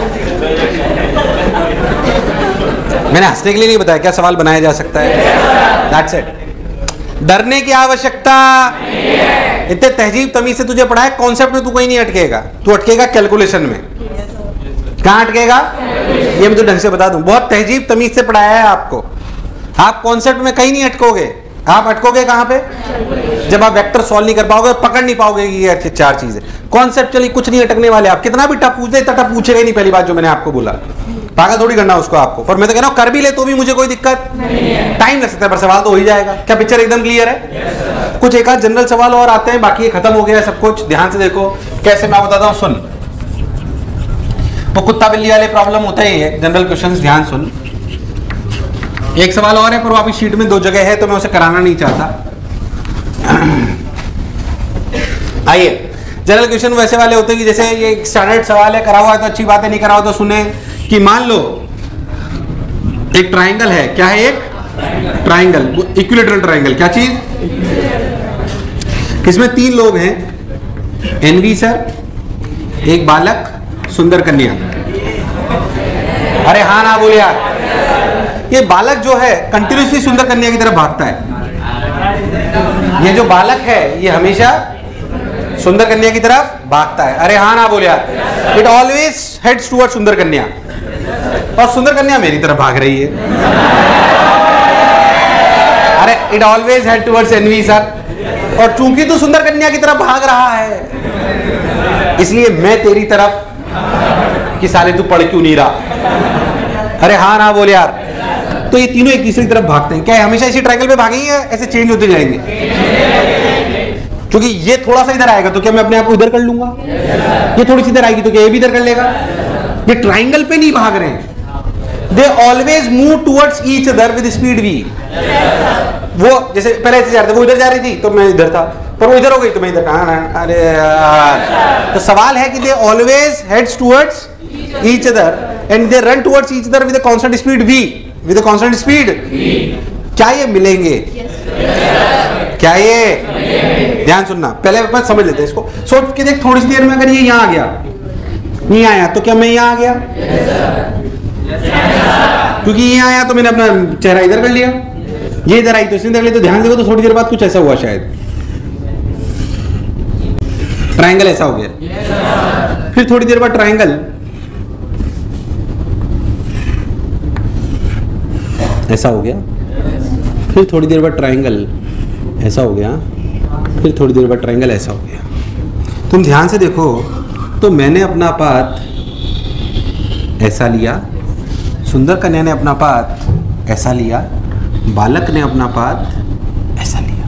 मैंने हंसने के लिए नहीं बताया, क्या सवाल बनाया जा सकता है? That's it. डरने की आवश्यकता नहीं है। इतने तहजीब तमीज से तुझे पढ़ाया, कॉन्सेप्ट में तू कहीं नहीं अटकेगा, तू अटकेगा कैलकुलेशन में। कहां अटकेगा ये मैं तो ढंग से बता दूं, बहुत तहजीब तमीज से पढ़ाया है आपको। आप कॉन्सेप्ट में कहीं नहीं अटकोगे, आप अटकोगे कहां पे? जब आप वेक्टर सॉल्व नहीं कर पाओगे, पकड़ नहीं पाओगे ये चार चीजें। कॉन्सेप्चुअली कुछ नहीं अटकने वाले, आप कितना भी टफ पूछ दे, इतना टफ पूछेगा ही नहीं। पहली बात जो मैंने आपको बोला, पागल थोड़ी करना उसको आपको। पर मैं तो कह रहा हूं कर भी ले तो भी मुझे कोई दिक्कत नहीं है, टाइम लग सकता है पर सवाल तो हो ही जाएगा। क्या पिक्चर एकदम क्लियर है? yes, कुछ एक आध जनरल सवाल और आते हैं, बाकी ये खत्म हो गया सब कुछ। ध्यान से देखो कैसे मैं बताता हूं, सुन। वो कुत्ता बिल्ली वाले प्रॉब्लम होता ही है, जनरल क्वेश्चंस, ध्यान सुन। एक सवाल और है पर वो अभी शीट में दो जगह है तो मैं उसे कराना नहीं चाहता। आइए, जनरल क्वेश्चन वैसे वाले होते हैं कि जैसे ये स्टैंडर्ड सवाल है, करा हुआ है तो अच्छी बात है, नहीं करा हुआ तो सुने। कि मान लो एक ट्राइंगल है, क्या है? एक ट्राइंगल, इक्विलेटरल ट्राइंगल। क्या चीज? इसमें तीन लोग हैं, एनवी सर, एक बालक, सुंदर कन्या। अरे हाँ ना बोल यार। ये बालक जो है कंटिन्यूसली सुंदर कन्या की तरफ भागता है। ये जो बालक है ये हमेशा सुंदर कन्या की तरफ भागता है। अरे हाँ ना बोल यार। इट ऑलवेज हेड्स टुवर्ड सुंदर कन्या, और सुंदर कन्या मेरी तरफ भाग रही है। अरे it always head towards NV sir, और चूंकि तू सुंदर कन्या की तरफ भाग रहा है इसलिए मैं तेरी तरफ कि साले तू पढ़ क्यों नहीं रहा। अरे हाँ ना बोल यार। तो ये तीनों एक तीसरी तरफ भागते हैं। क्या है हमेशा इसी ट्रायंगल पे भागेंगे, ऐसे चेंज होते जाएंगे? क्योंकि ये थोड़ा सा इधर आएगा तो क्या मैं अपने आप को इधर कर लूंगा, ये थोड़ी सी इधर आएगी तो क्या ये भी इधर कर लेगा। ये ट्राइंगल पे नहीं भाग रहे हैं, they always move towards each other with speed v. वो जैसे पहले ऐसे जा रहे थे, वो इधर जा रही थी तो मैं इधर था, पर वो इधर हो गई तो मैं इधर कहां। अरे यार, तो सवाल है कि they always heads towards each other and they run towards each other with a constant speed v, with a constant speed. क्या ये मिलेंगे? क्या ये? ध्यान सुनना, पहले अपन समझ लेते हैं इसको। सोच के देख, थोड़ी सी देर में अगर ये यहां आ गया, नहीं आया तो क्या मैं यहां आ गया? क्योंकि ये आया तो मैंने अपना चेहरा इधर कर लिया, ये इधर आई तो इसने इधर लिया। तो ध्यान देखो तो थोड़ी देर बाद कुछ ऐसा हुआ, शायद ट्रायंगल ऐसा हो गया। फिर थोड़ी देर बाद ट्रायंगल ऐसा हो गया, फिर थोड़ी देर बाद ट्रायंगल ऐसा हो गया, फिर थोड़ी देर बाद ट्रायंगल ऐसा हो गया। तुम ध्यान से देखो तो मैंने अपना पाथ ऐसा लिया, सुंदर कन्या ने अपना पाथ ऐसा लिया, बालक ने अपना पाथ ऐसा लिया।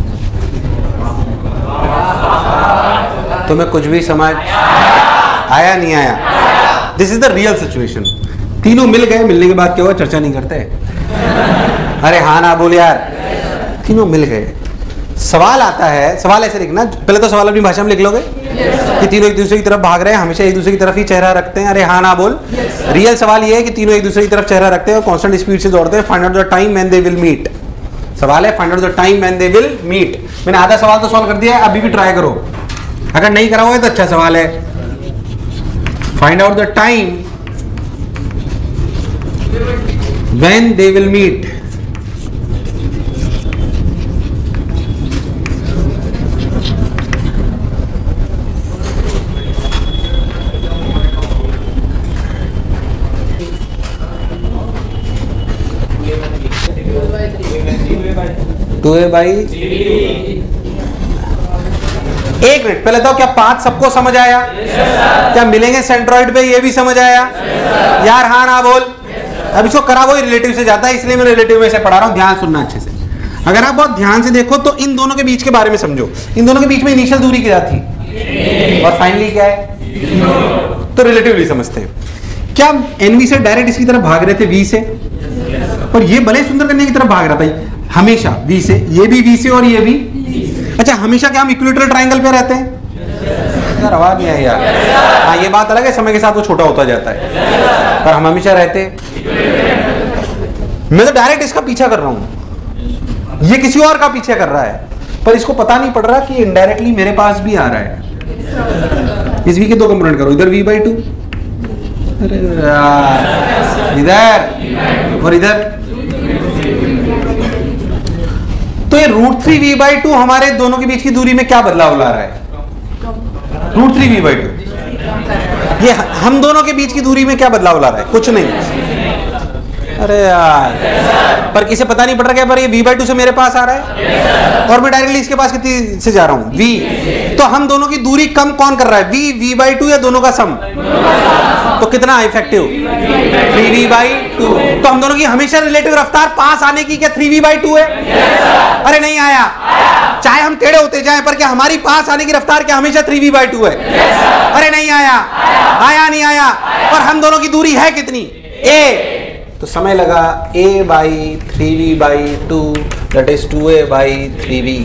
तुम्हें कुछ भी समझ आया? नहीं आया? This is the real situation. तीनों मिल गए, मिलने के बाद क्या हुआ? चर्चा नहीं करते। अरे हाँ ना बोल यार। तीनों मिल गए, सवाल आता है, सवाल ऐसे लिखना, पहले तो सवाल अपनी भाषा में लिख लोगे कि तीनों एक दूसरे की तरफ भाग रहे हैं, हमेशा एक दूसरे की तरफ ही चेहरा रखते हैं। अरे हाँ ना बोल। रियल सवाल ये है कि तीनों एक दूसरे की तरफ चेहरा रखते हैं और कांस्टेंट स्पीड से दौड़ते हैं। Find out the time when they will meet. सवाल है find out the time when they will meet. मैंने आधा सवाल तो सॉल्व कर दिया है, अभी भी ट्राई करो। अगर नहीं करा हुआ है तो अच्छा सवाल है। Find out the time when they will meet. Two a by एक मिनट पहले तो क्या पाथ सबको समझ आया? yes, क्या मिलेंगे सेंट्रॉइड पे? ये भी समझ आया? yes, यार हाँ ना बोल। yes, अब इसको करा वो रिलेटिव से जाता है, इसलिए मैं रिलेटिव में से पढ़ा रहा हूं। ध्यान सुनना अच्छे से। अगर आप बहुत ध्यान से देखो तो इन दोनों के बीच के बारे में समझो। इन दोनों के बीच में इनिशियल दूरी क्या थी yes, और फाइनली क्या है? yes, तो रिलेटिवली समझते हैं। क्या एनवी से डायरेक्ट इसकी तरफ भाग रहे थे वी से? yes, और ये भले सुंदर कन्या की तरफ भाग रहा था हमेशा वी से, ये भी वी से और ये भी। अच्छा, हमेशा क्या हम इक्विलेटरल ट्रायंगल पे रहते हैं? यार आवाज नहीं आई यार। हाँ, ये बात अलग है, समय के साथ वो छोटा होता जाता है, पर हम हमेशा रहते। मैं तो डायरेक्ट इसका पीछा कर रहा हूं, ये किसी और का पीछा कर रहा है, पर इसको पता नहीं पड़ रहा कि इनडायरेक्टली मेरे पास भी आ रहा है। इस वी के दो कंपोनेंट करो, इधर वी बाई टू, इधर और इधर तो ये root three v by two हमारे दोनों के बीच की दूरी में क्या बदलाव ला रहा है? Root three v by two ये हम दोनों के बीच की दूरी में क्या बदलाव ला रहा है? कुछ नहीं। अरे यार पर किसे पता नहीं पड़ रहा क्या, पर ये v बाई टू से मेरे पास आ रहा है और मैं डायरेक्टली इसके पास कितनी से जा रहा हूं v। तो हम दोनों की दूरी कम कौन कर रहा है? v v बाई टू या दोनों का सम? तो कितना effective? Three v by two. तो हम दोनों की हमेशा रिलेटिव रफ्तार पास आने की क्या थ्री वी बाई टू है? अरे नहीं आया। चाहे हम टेढ़े होते जाए पर क्या हमारी पास आने की रफ्तार क्या हमेशा थ्री वी बाई टू है? अरे नहीं आया। आया नहीं आया। पर हम दोनों की दूरी है कितनी? a। तो समय लगा a by three v by two that is two a by three v.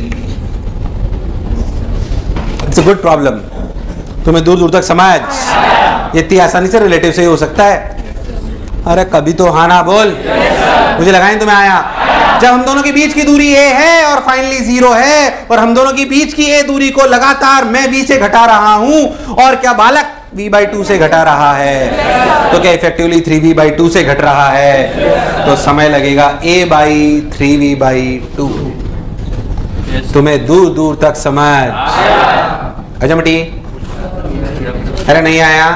It's a good problem. तुम्हें दूर दूर तक समझ ये इतनी आसानी से रिलेटिव से ही हो सकता है। अरे कभी तो हाँ ना बोल। मुझे लगा नहीं तुम्हें आया। जब हम दोनों के बीच की दूरी a है और फाइनली जीरो है और हम दोनों के बीच की a दूरी को लगातार मैं v से घटा रहा हूं और क्या बालक v बाई टू से घटा रहा है, तो क्या effectively three v by two से घट रहा है। तो समय लगेगा a by three v by two. तुम्हें दूर दूर तक समझ अच्छा मटी? अरे नहीं आया।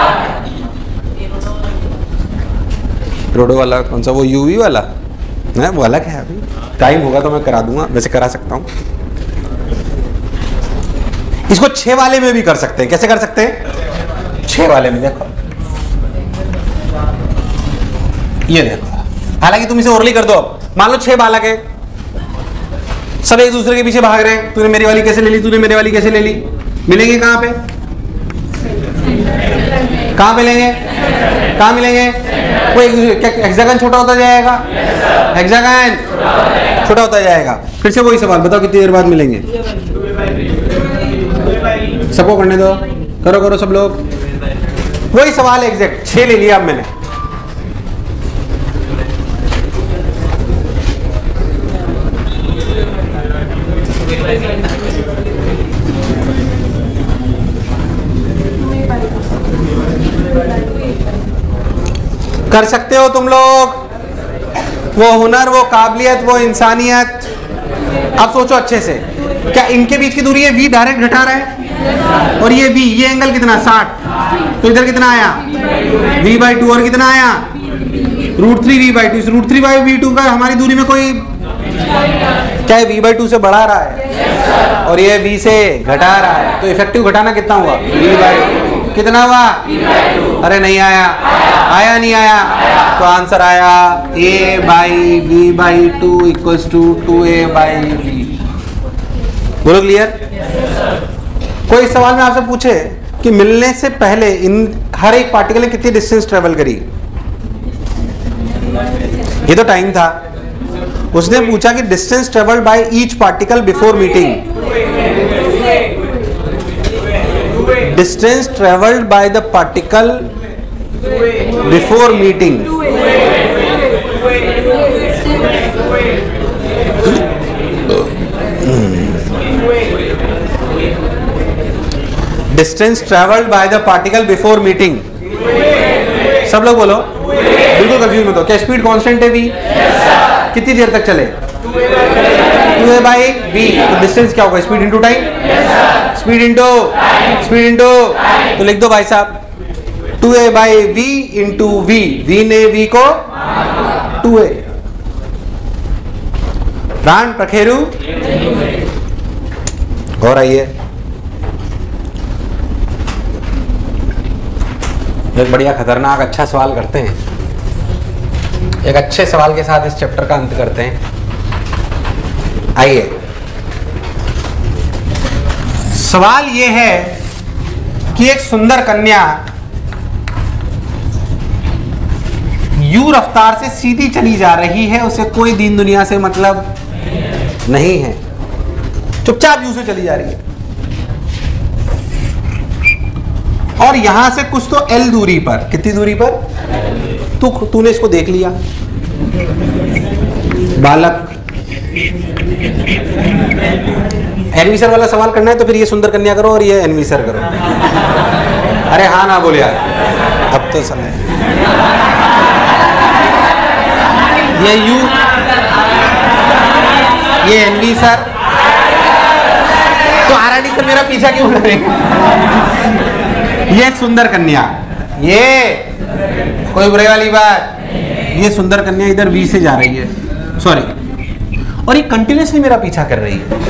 रोडो वाला कौन सा? वो यूवी वाला है, वो अलग है। अभी टाइम होगा तो मैं करा दूंगा, वैसे करा सकता हूं। इसको छह वाले में भी कर सकते हैं। कैसे कर सकते हैं? छह वाले में देखो, ये देखो। हालांकि तुम इसे ओरली कर दो। मान लो छह बालक है, सब एक दूसरे के पीछे भाग रहे हैं। तूने मेरी वाली कैसे ले ली, तूने मेरे वाली कैसे ले ली। मिलेंगे कहां पे? कहां मिलेंगे? कहां मिलेंगे? वो एक दूसरे हेक्सागन छोटा होता जाएगा। हेक्सागन छोटा होता जाएगा। फिर से वही सवाल, बताओ कितनी देर बाद मिलेंगे? सबको करने दो, करो करो सब लोग। वही सवाल है एग्जैक्ट। छह ले लिया अब मैंने। कर सकते हो तुम लोग। वो हुनर, वो काबिलियत, वो इंसानियत। अब सोचो अच्छे से, क्या इनके बीच की दूरी है v डायरेक्ट घटा रहा है और ये v, ये एंगल कितना? साठ। तो इधर कितना आया? v by two. और कितना आया? Root three v by two. Root three by v two का हमारी दूरी में कोई क्या है? v बाई टू से बढ़ा रहा है और ये v से घटा रहा है। तो इफेक्टिव घटाना कितना हुआ? v बाई कितना हुआ? अरे नहीं आया। आया नहीं आया। तो आंसर आया a by v by two equals to two a by v. बोलो क्लियर? कोई सवाल में आपसे पूछे कि मिलने से पहले इन हर एक पार्टिकल ने कितनी डिस्टेंस ट्रेवल करी? ये तो टाइम था। उसने पूछा कि distance travelled by each particle before meeting. Distance travelled by the particle before meeting. Distance travelled by the particle before meeting. सब लोग बोलो, बिल्कुल कंफ्यूज मत हो। क्या स्पीड कांस्टेंट है v? कितनी देर तक चले? Two a by v. तो डिस्टेंस क्या होगा? Speed into time. Speed into speed into तो लिख दो भाई साहब, two a by v into v. V ने v को टू ए। प्राण प्रखेरु। और आइए एक बढ़िया खतरनाक अच्छा सवाल करते हैं। एक अच्छे सवाल के साथ इस चैप्टर का अंत करते हैं। आइए, सवाल यह है कि एक सुंदर कन्या यू रफ्तार से सीधी चली जा रही है, उसे कोई दीन दुनिया से मतलब नहीं है, चुपचाप यू से चली जा रही है और यहां से कुछ तो एल दूरी पर, कितनी दूरी पर? तू तूने इसको देख लिया बालक। एनवीसर वाला सवाल करना है तो फिर ये सुंदर कन्या करो और ये एनवीसर करो। अरे हाँ ना बोले यार, अब तो समय ये यू, ये एनवी सर। तो आरआरडी सर मेरा पीछा क्यों कर रहे हैं? ये सुंदर कन्या, ये कोई बुरे वाली बात, ये सुंदर कन्या इधर वी से जा रही है, सॉरी, और ये कंटिन्यूसली मेरा पीछा कर रही है।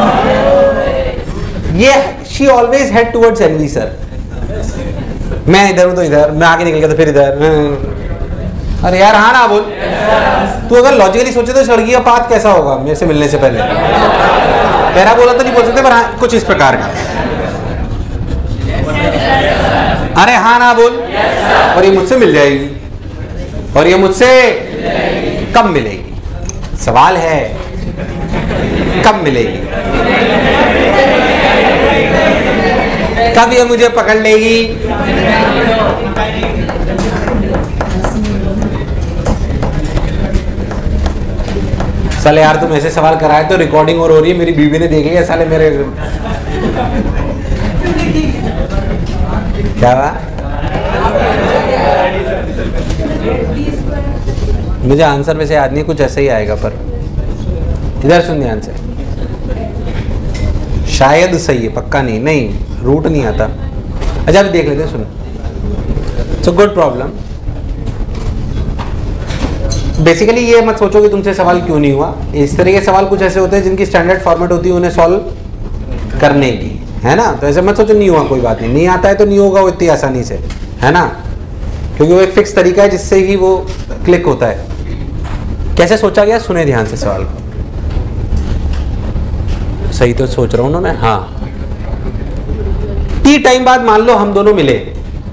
ये she always head towards NV sir. मैं इधर हूं तो इधर, मैं आगे निकल गया तो फिर इधर। अरे यार हाँ ना बोल। तू अगर लॉजिकली सोचे तो इस लड़की का पाथ कैसा होगा मेरे से मिलने से पहले? तेरा बोला तो नहीं बोल सकते, पर हाँ कुछ इस प्रकार का। अरे हाँ ना बोल। और ये मुझसे मिल जाएगी, और ये मुझसे कब मिलेगी? सवाल है कब मिलेगी? कब ये मुझे पकड़ लेगी? साले यार तुम ऐसे सवाल कराए तो रिकॉर्डिंग और हो रही है, मेरी बीवी ने देखी है साले मेरे। क्या हुआ? मुझे आंसर वैसे याद नहीं, कुछ ऐसे ही आएगा, पर इधर सुन ध्यान से। शायद सही है, पक्का नहीं, नहीं रूट नहीं आता। अच्छा अभी देख लेते हैं, सुनो। It's a good problem. Basically ये मत सोचो कि तुमसे सवाल क्यों नहीं हुआ। इस तरह के सवाल कुछ ऐसे होते हैं जिनकी स्टैंडर्ड फॉर्मेट होती है उन्हें सॉल्व करने की, है ना। तो ऐसे मत सोचो नहीं हुआ, कोई बात नहीं, नहीं आता है तो नहीं होगा वो इतनी आसानी से, है ना, क्योंकि वो एक फिक्स तरीका है जिससे ही वो क्लिक होता है। कैसे सोचा गया, सुने ध्यान से सवाल को। सही तो सोच रहा हूं ना मैं? हाँ, टी टाइम बाद मान लो हम दोनों मिले,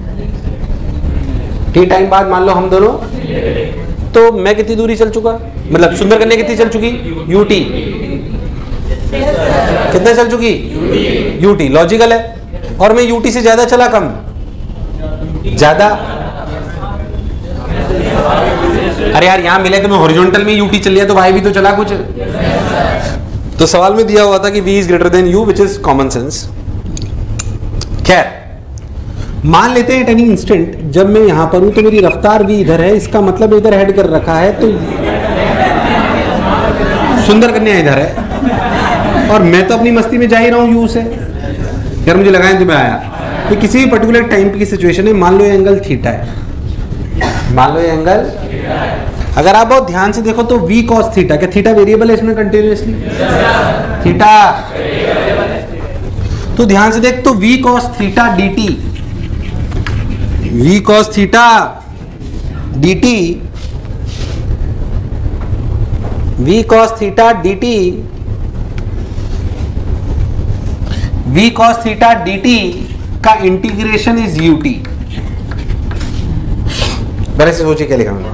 टी टाइम बाद मान लो हम दोनों, तो मैं कितनी दूरी चल चुका, मतलब सुंदर कन्या कितनी चल चुकी? यूटी। कितना चल चुकी? यूटी। लॉजिकल है। और मैं यूटी से ज्यादा चला, कम? ज्यादा। अरे यार यहां मिले तो मैं हॉरिजॉन्टल में यूटी चल लिया, तो वाई भी तो चला कुछ। तो सवाल में दिया हुआ था कि v is greater than u, which is common sense. खैर मान लेते हैं एट एनी इंस्टेंट जब मैं यहां पर हूं तो मेरी रफ्तार v इधर है, इसका मतलब इधर हेड कर रखा है, तो सुंदर कन्या इधर है और मैं तो अपनी मस्ती में जा ही रहा हूं u से। यार मुझे लगाए तो मैं आया। तो किसी भी पर्टिकुलर टाइम की सिचुएशन है, मान लो ये एंगल थीटा है, मान लो ये एंगल, अगर आप बहुत ध्यान से देखो तो v cos थीटा, क्या थीटा वेरिएबल है इसमें कंटिन्यूअसली? थीटा, तो ध्यान से देख, तो v cos theta dt, v cos theta dt, v cos theta dt, v cos theta dt का इंटीग्रेशन इज ut। बड़े से सोचिए क्या लिखा मैंने।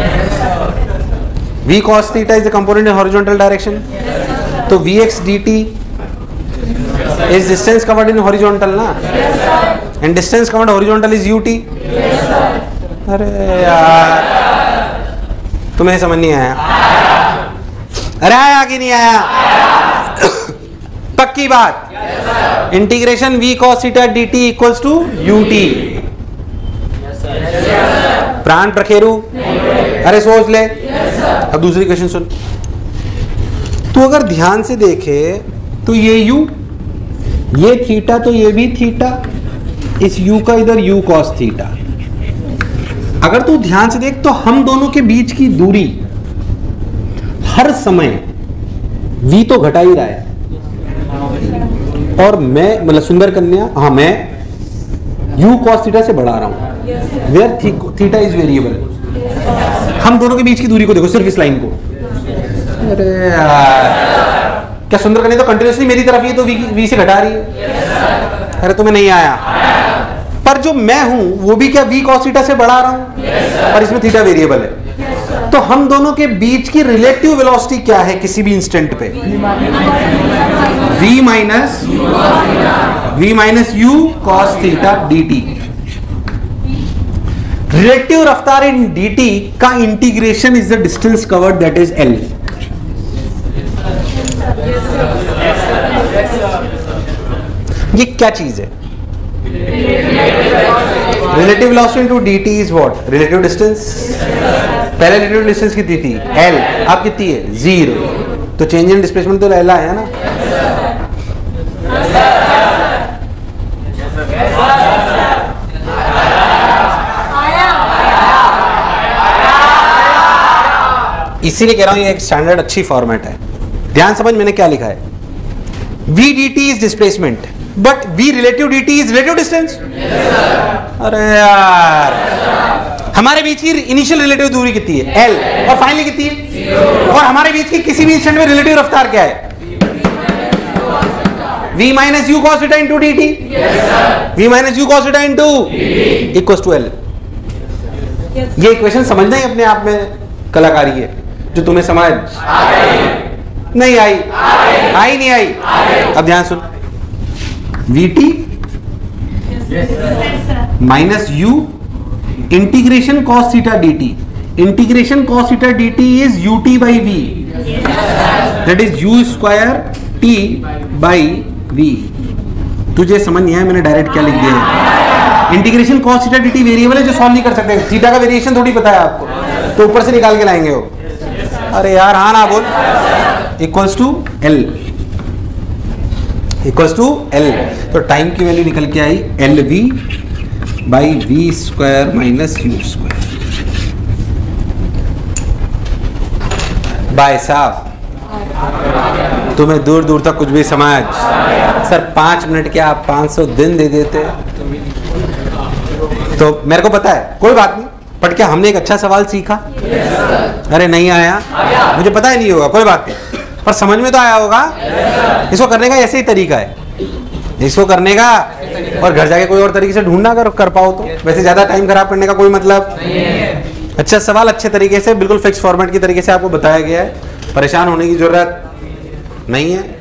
v cos theta is the component in horizontal direction, तो vx dt is distance covered in horizontal ना, and distance covered horizontal is ut। अरे यार तुम्हें समझ नहीं आया? अरे आया कि नहीं आया? पक्की बात। Integration v cos theta dt equals to ut। प्राण प्रखेरु? अरे सोच ले। अब दूसरी क्वेश्चन सुन। तो अगर ध्यान से देखे तो ये u, ये थीटा, तो ये भी थीटा, इस u का इधर u cos थीटा। अगर तू ध्यान से देख तो हम दोनों के बीच की दूरी हर समय v तो घटा ही रहा है, और मैं मतलब सुंदर कन्या, हाँ मैं u cos थीटा से बढ़ा रहा हूं, वेयर थीटा इज वेरिएबल। हम दोनों के बीच की दूरी को देखो, सिर्फ इस लाइन को। अरे यार क्या सुंदर कन्या तो कंटिन्यूसली मेरी तरफ ही तो v, v से घटा रही है। अरे तुम्हें नहीं आया? पर जो मैं हूं वो भी क्या v cos थीटा से बढ़ा रहा हूं, और इसमें थीटा वेरिएबल है। तो हम दोनों के बीच की रिलेटिव वेलोसिटी क्या है किसी भी इंस्टेंट पे? v minus v minus u cos theta dt। Relative रफ्तार इन dt का integration is the distance covered, that is l। ये क्या चीज है? Relative velocity into dt is what? Relative distance. पहले रिलेटिव डिस्टेंस कितनी थी एल, अब कितनी है जीरो, तो चेंज इन डिस्प्लेसमेंट तो एल आया ना। इसीलिए कह रहा हूं ये एक स्टैंडर्ड अच्छी फॉर्मेट है। ध्यान समझ मैंने क्या लिखा है, v d t is displacement but v relative d t is relative distance. अरे यार हमारे बीच की इनिशियल रिलेटिव दूरी कितनी है एल और फाइनली कितनी है, और हमारे बीच की किसी भी इंस्टेंट में रिलेटिव रफ्तार क्या है v minus u cos theta into d t, v minus u cos theta into equals to l. ये इक्वेशन समझना ही अपने आप में कलाकारी है, जो तुम्हें समझ नहीं आई, आई नहीं आई। अब ध्यान सुन, v t minus u integration cos theta d t, integration cos theta d t is u t by v, that is u square t by v. तुझे समझ नहीं आया मैंने डायरेक्ट क्या लिख दिया है। Integration cos theta d t variable है जो सॉल्व नहीं कर सकते, थीटा का वेरिएशन थोड़ी पता है आपको, तो ऊपर से निकाल के लाएंगे वो। अरे यार हाँ ना बोल, equals to l, equals to l, तो टाइम की वैल्यू निकल के आई l v by v square minus u square. भाई साहब तुम्हें दूर दूर तक कुछ भी समझ, सर पांच मिनट के आप पांच सौ दिन दे देते तो मेरे को पता है, कोई बात नहीं, बट क्या हमने एक अच्छा सवाल सीखा? अरे नहीं आया, मुझे पता ही नहीं होगा, कोई बात नहीं, पर समझ में तो आया होगा। इसको करने का ऐसे ही तरीका है, इसको करने का, और घर जाके कोई और तरीके से ढूंढना कर, कर पाओ तो। वैसे ज्यादा टाइम खराब करने का कोई मतलब नहीं है। अच्छा सवाल अच्छे तरीके से बिल्कुल फिक्स फॉर्मेट की तरीके से आपको बताया गया है, परेशान होने की जरूरत नहीं है।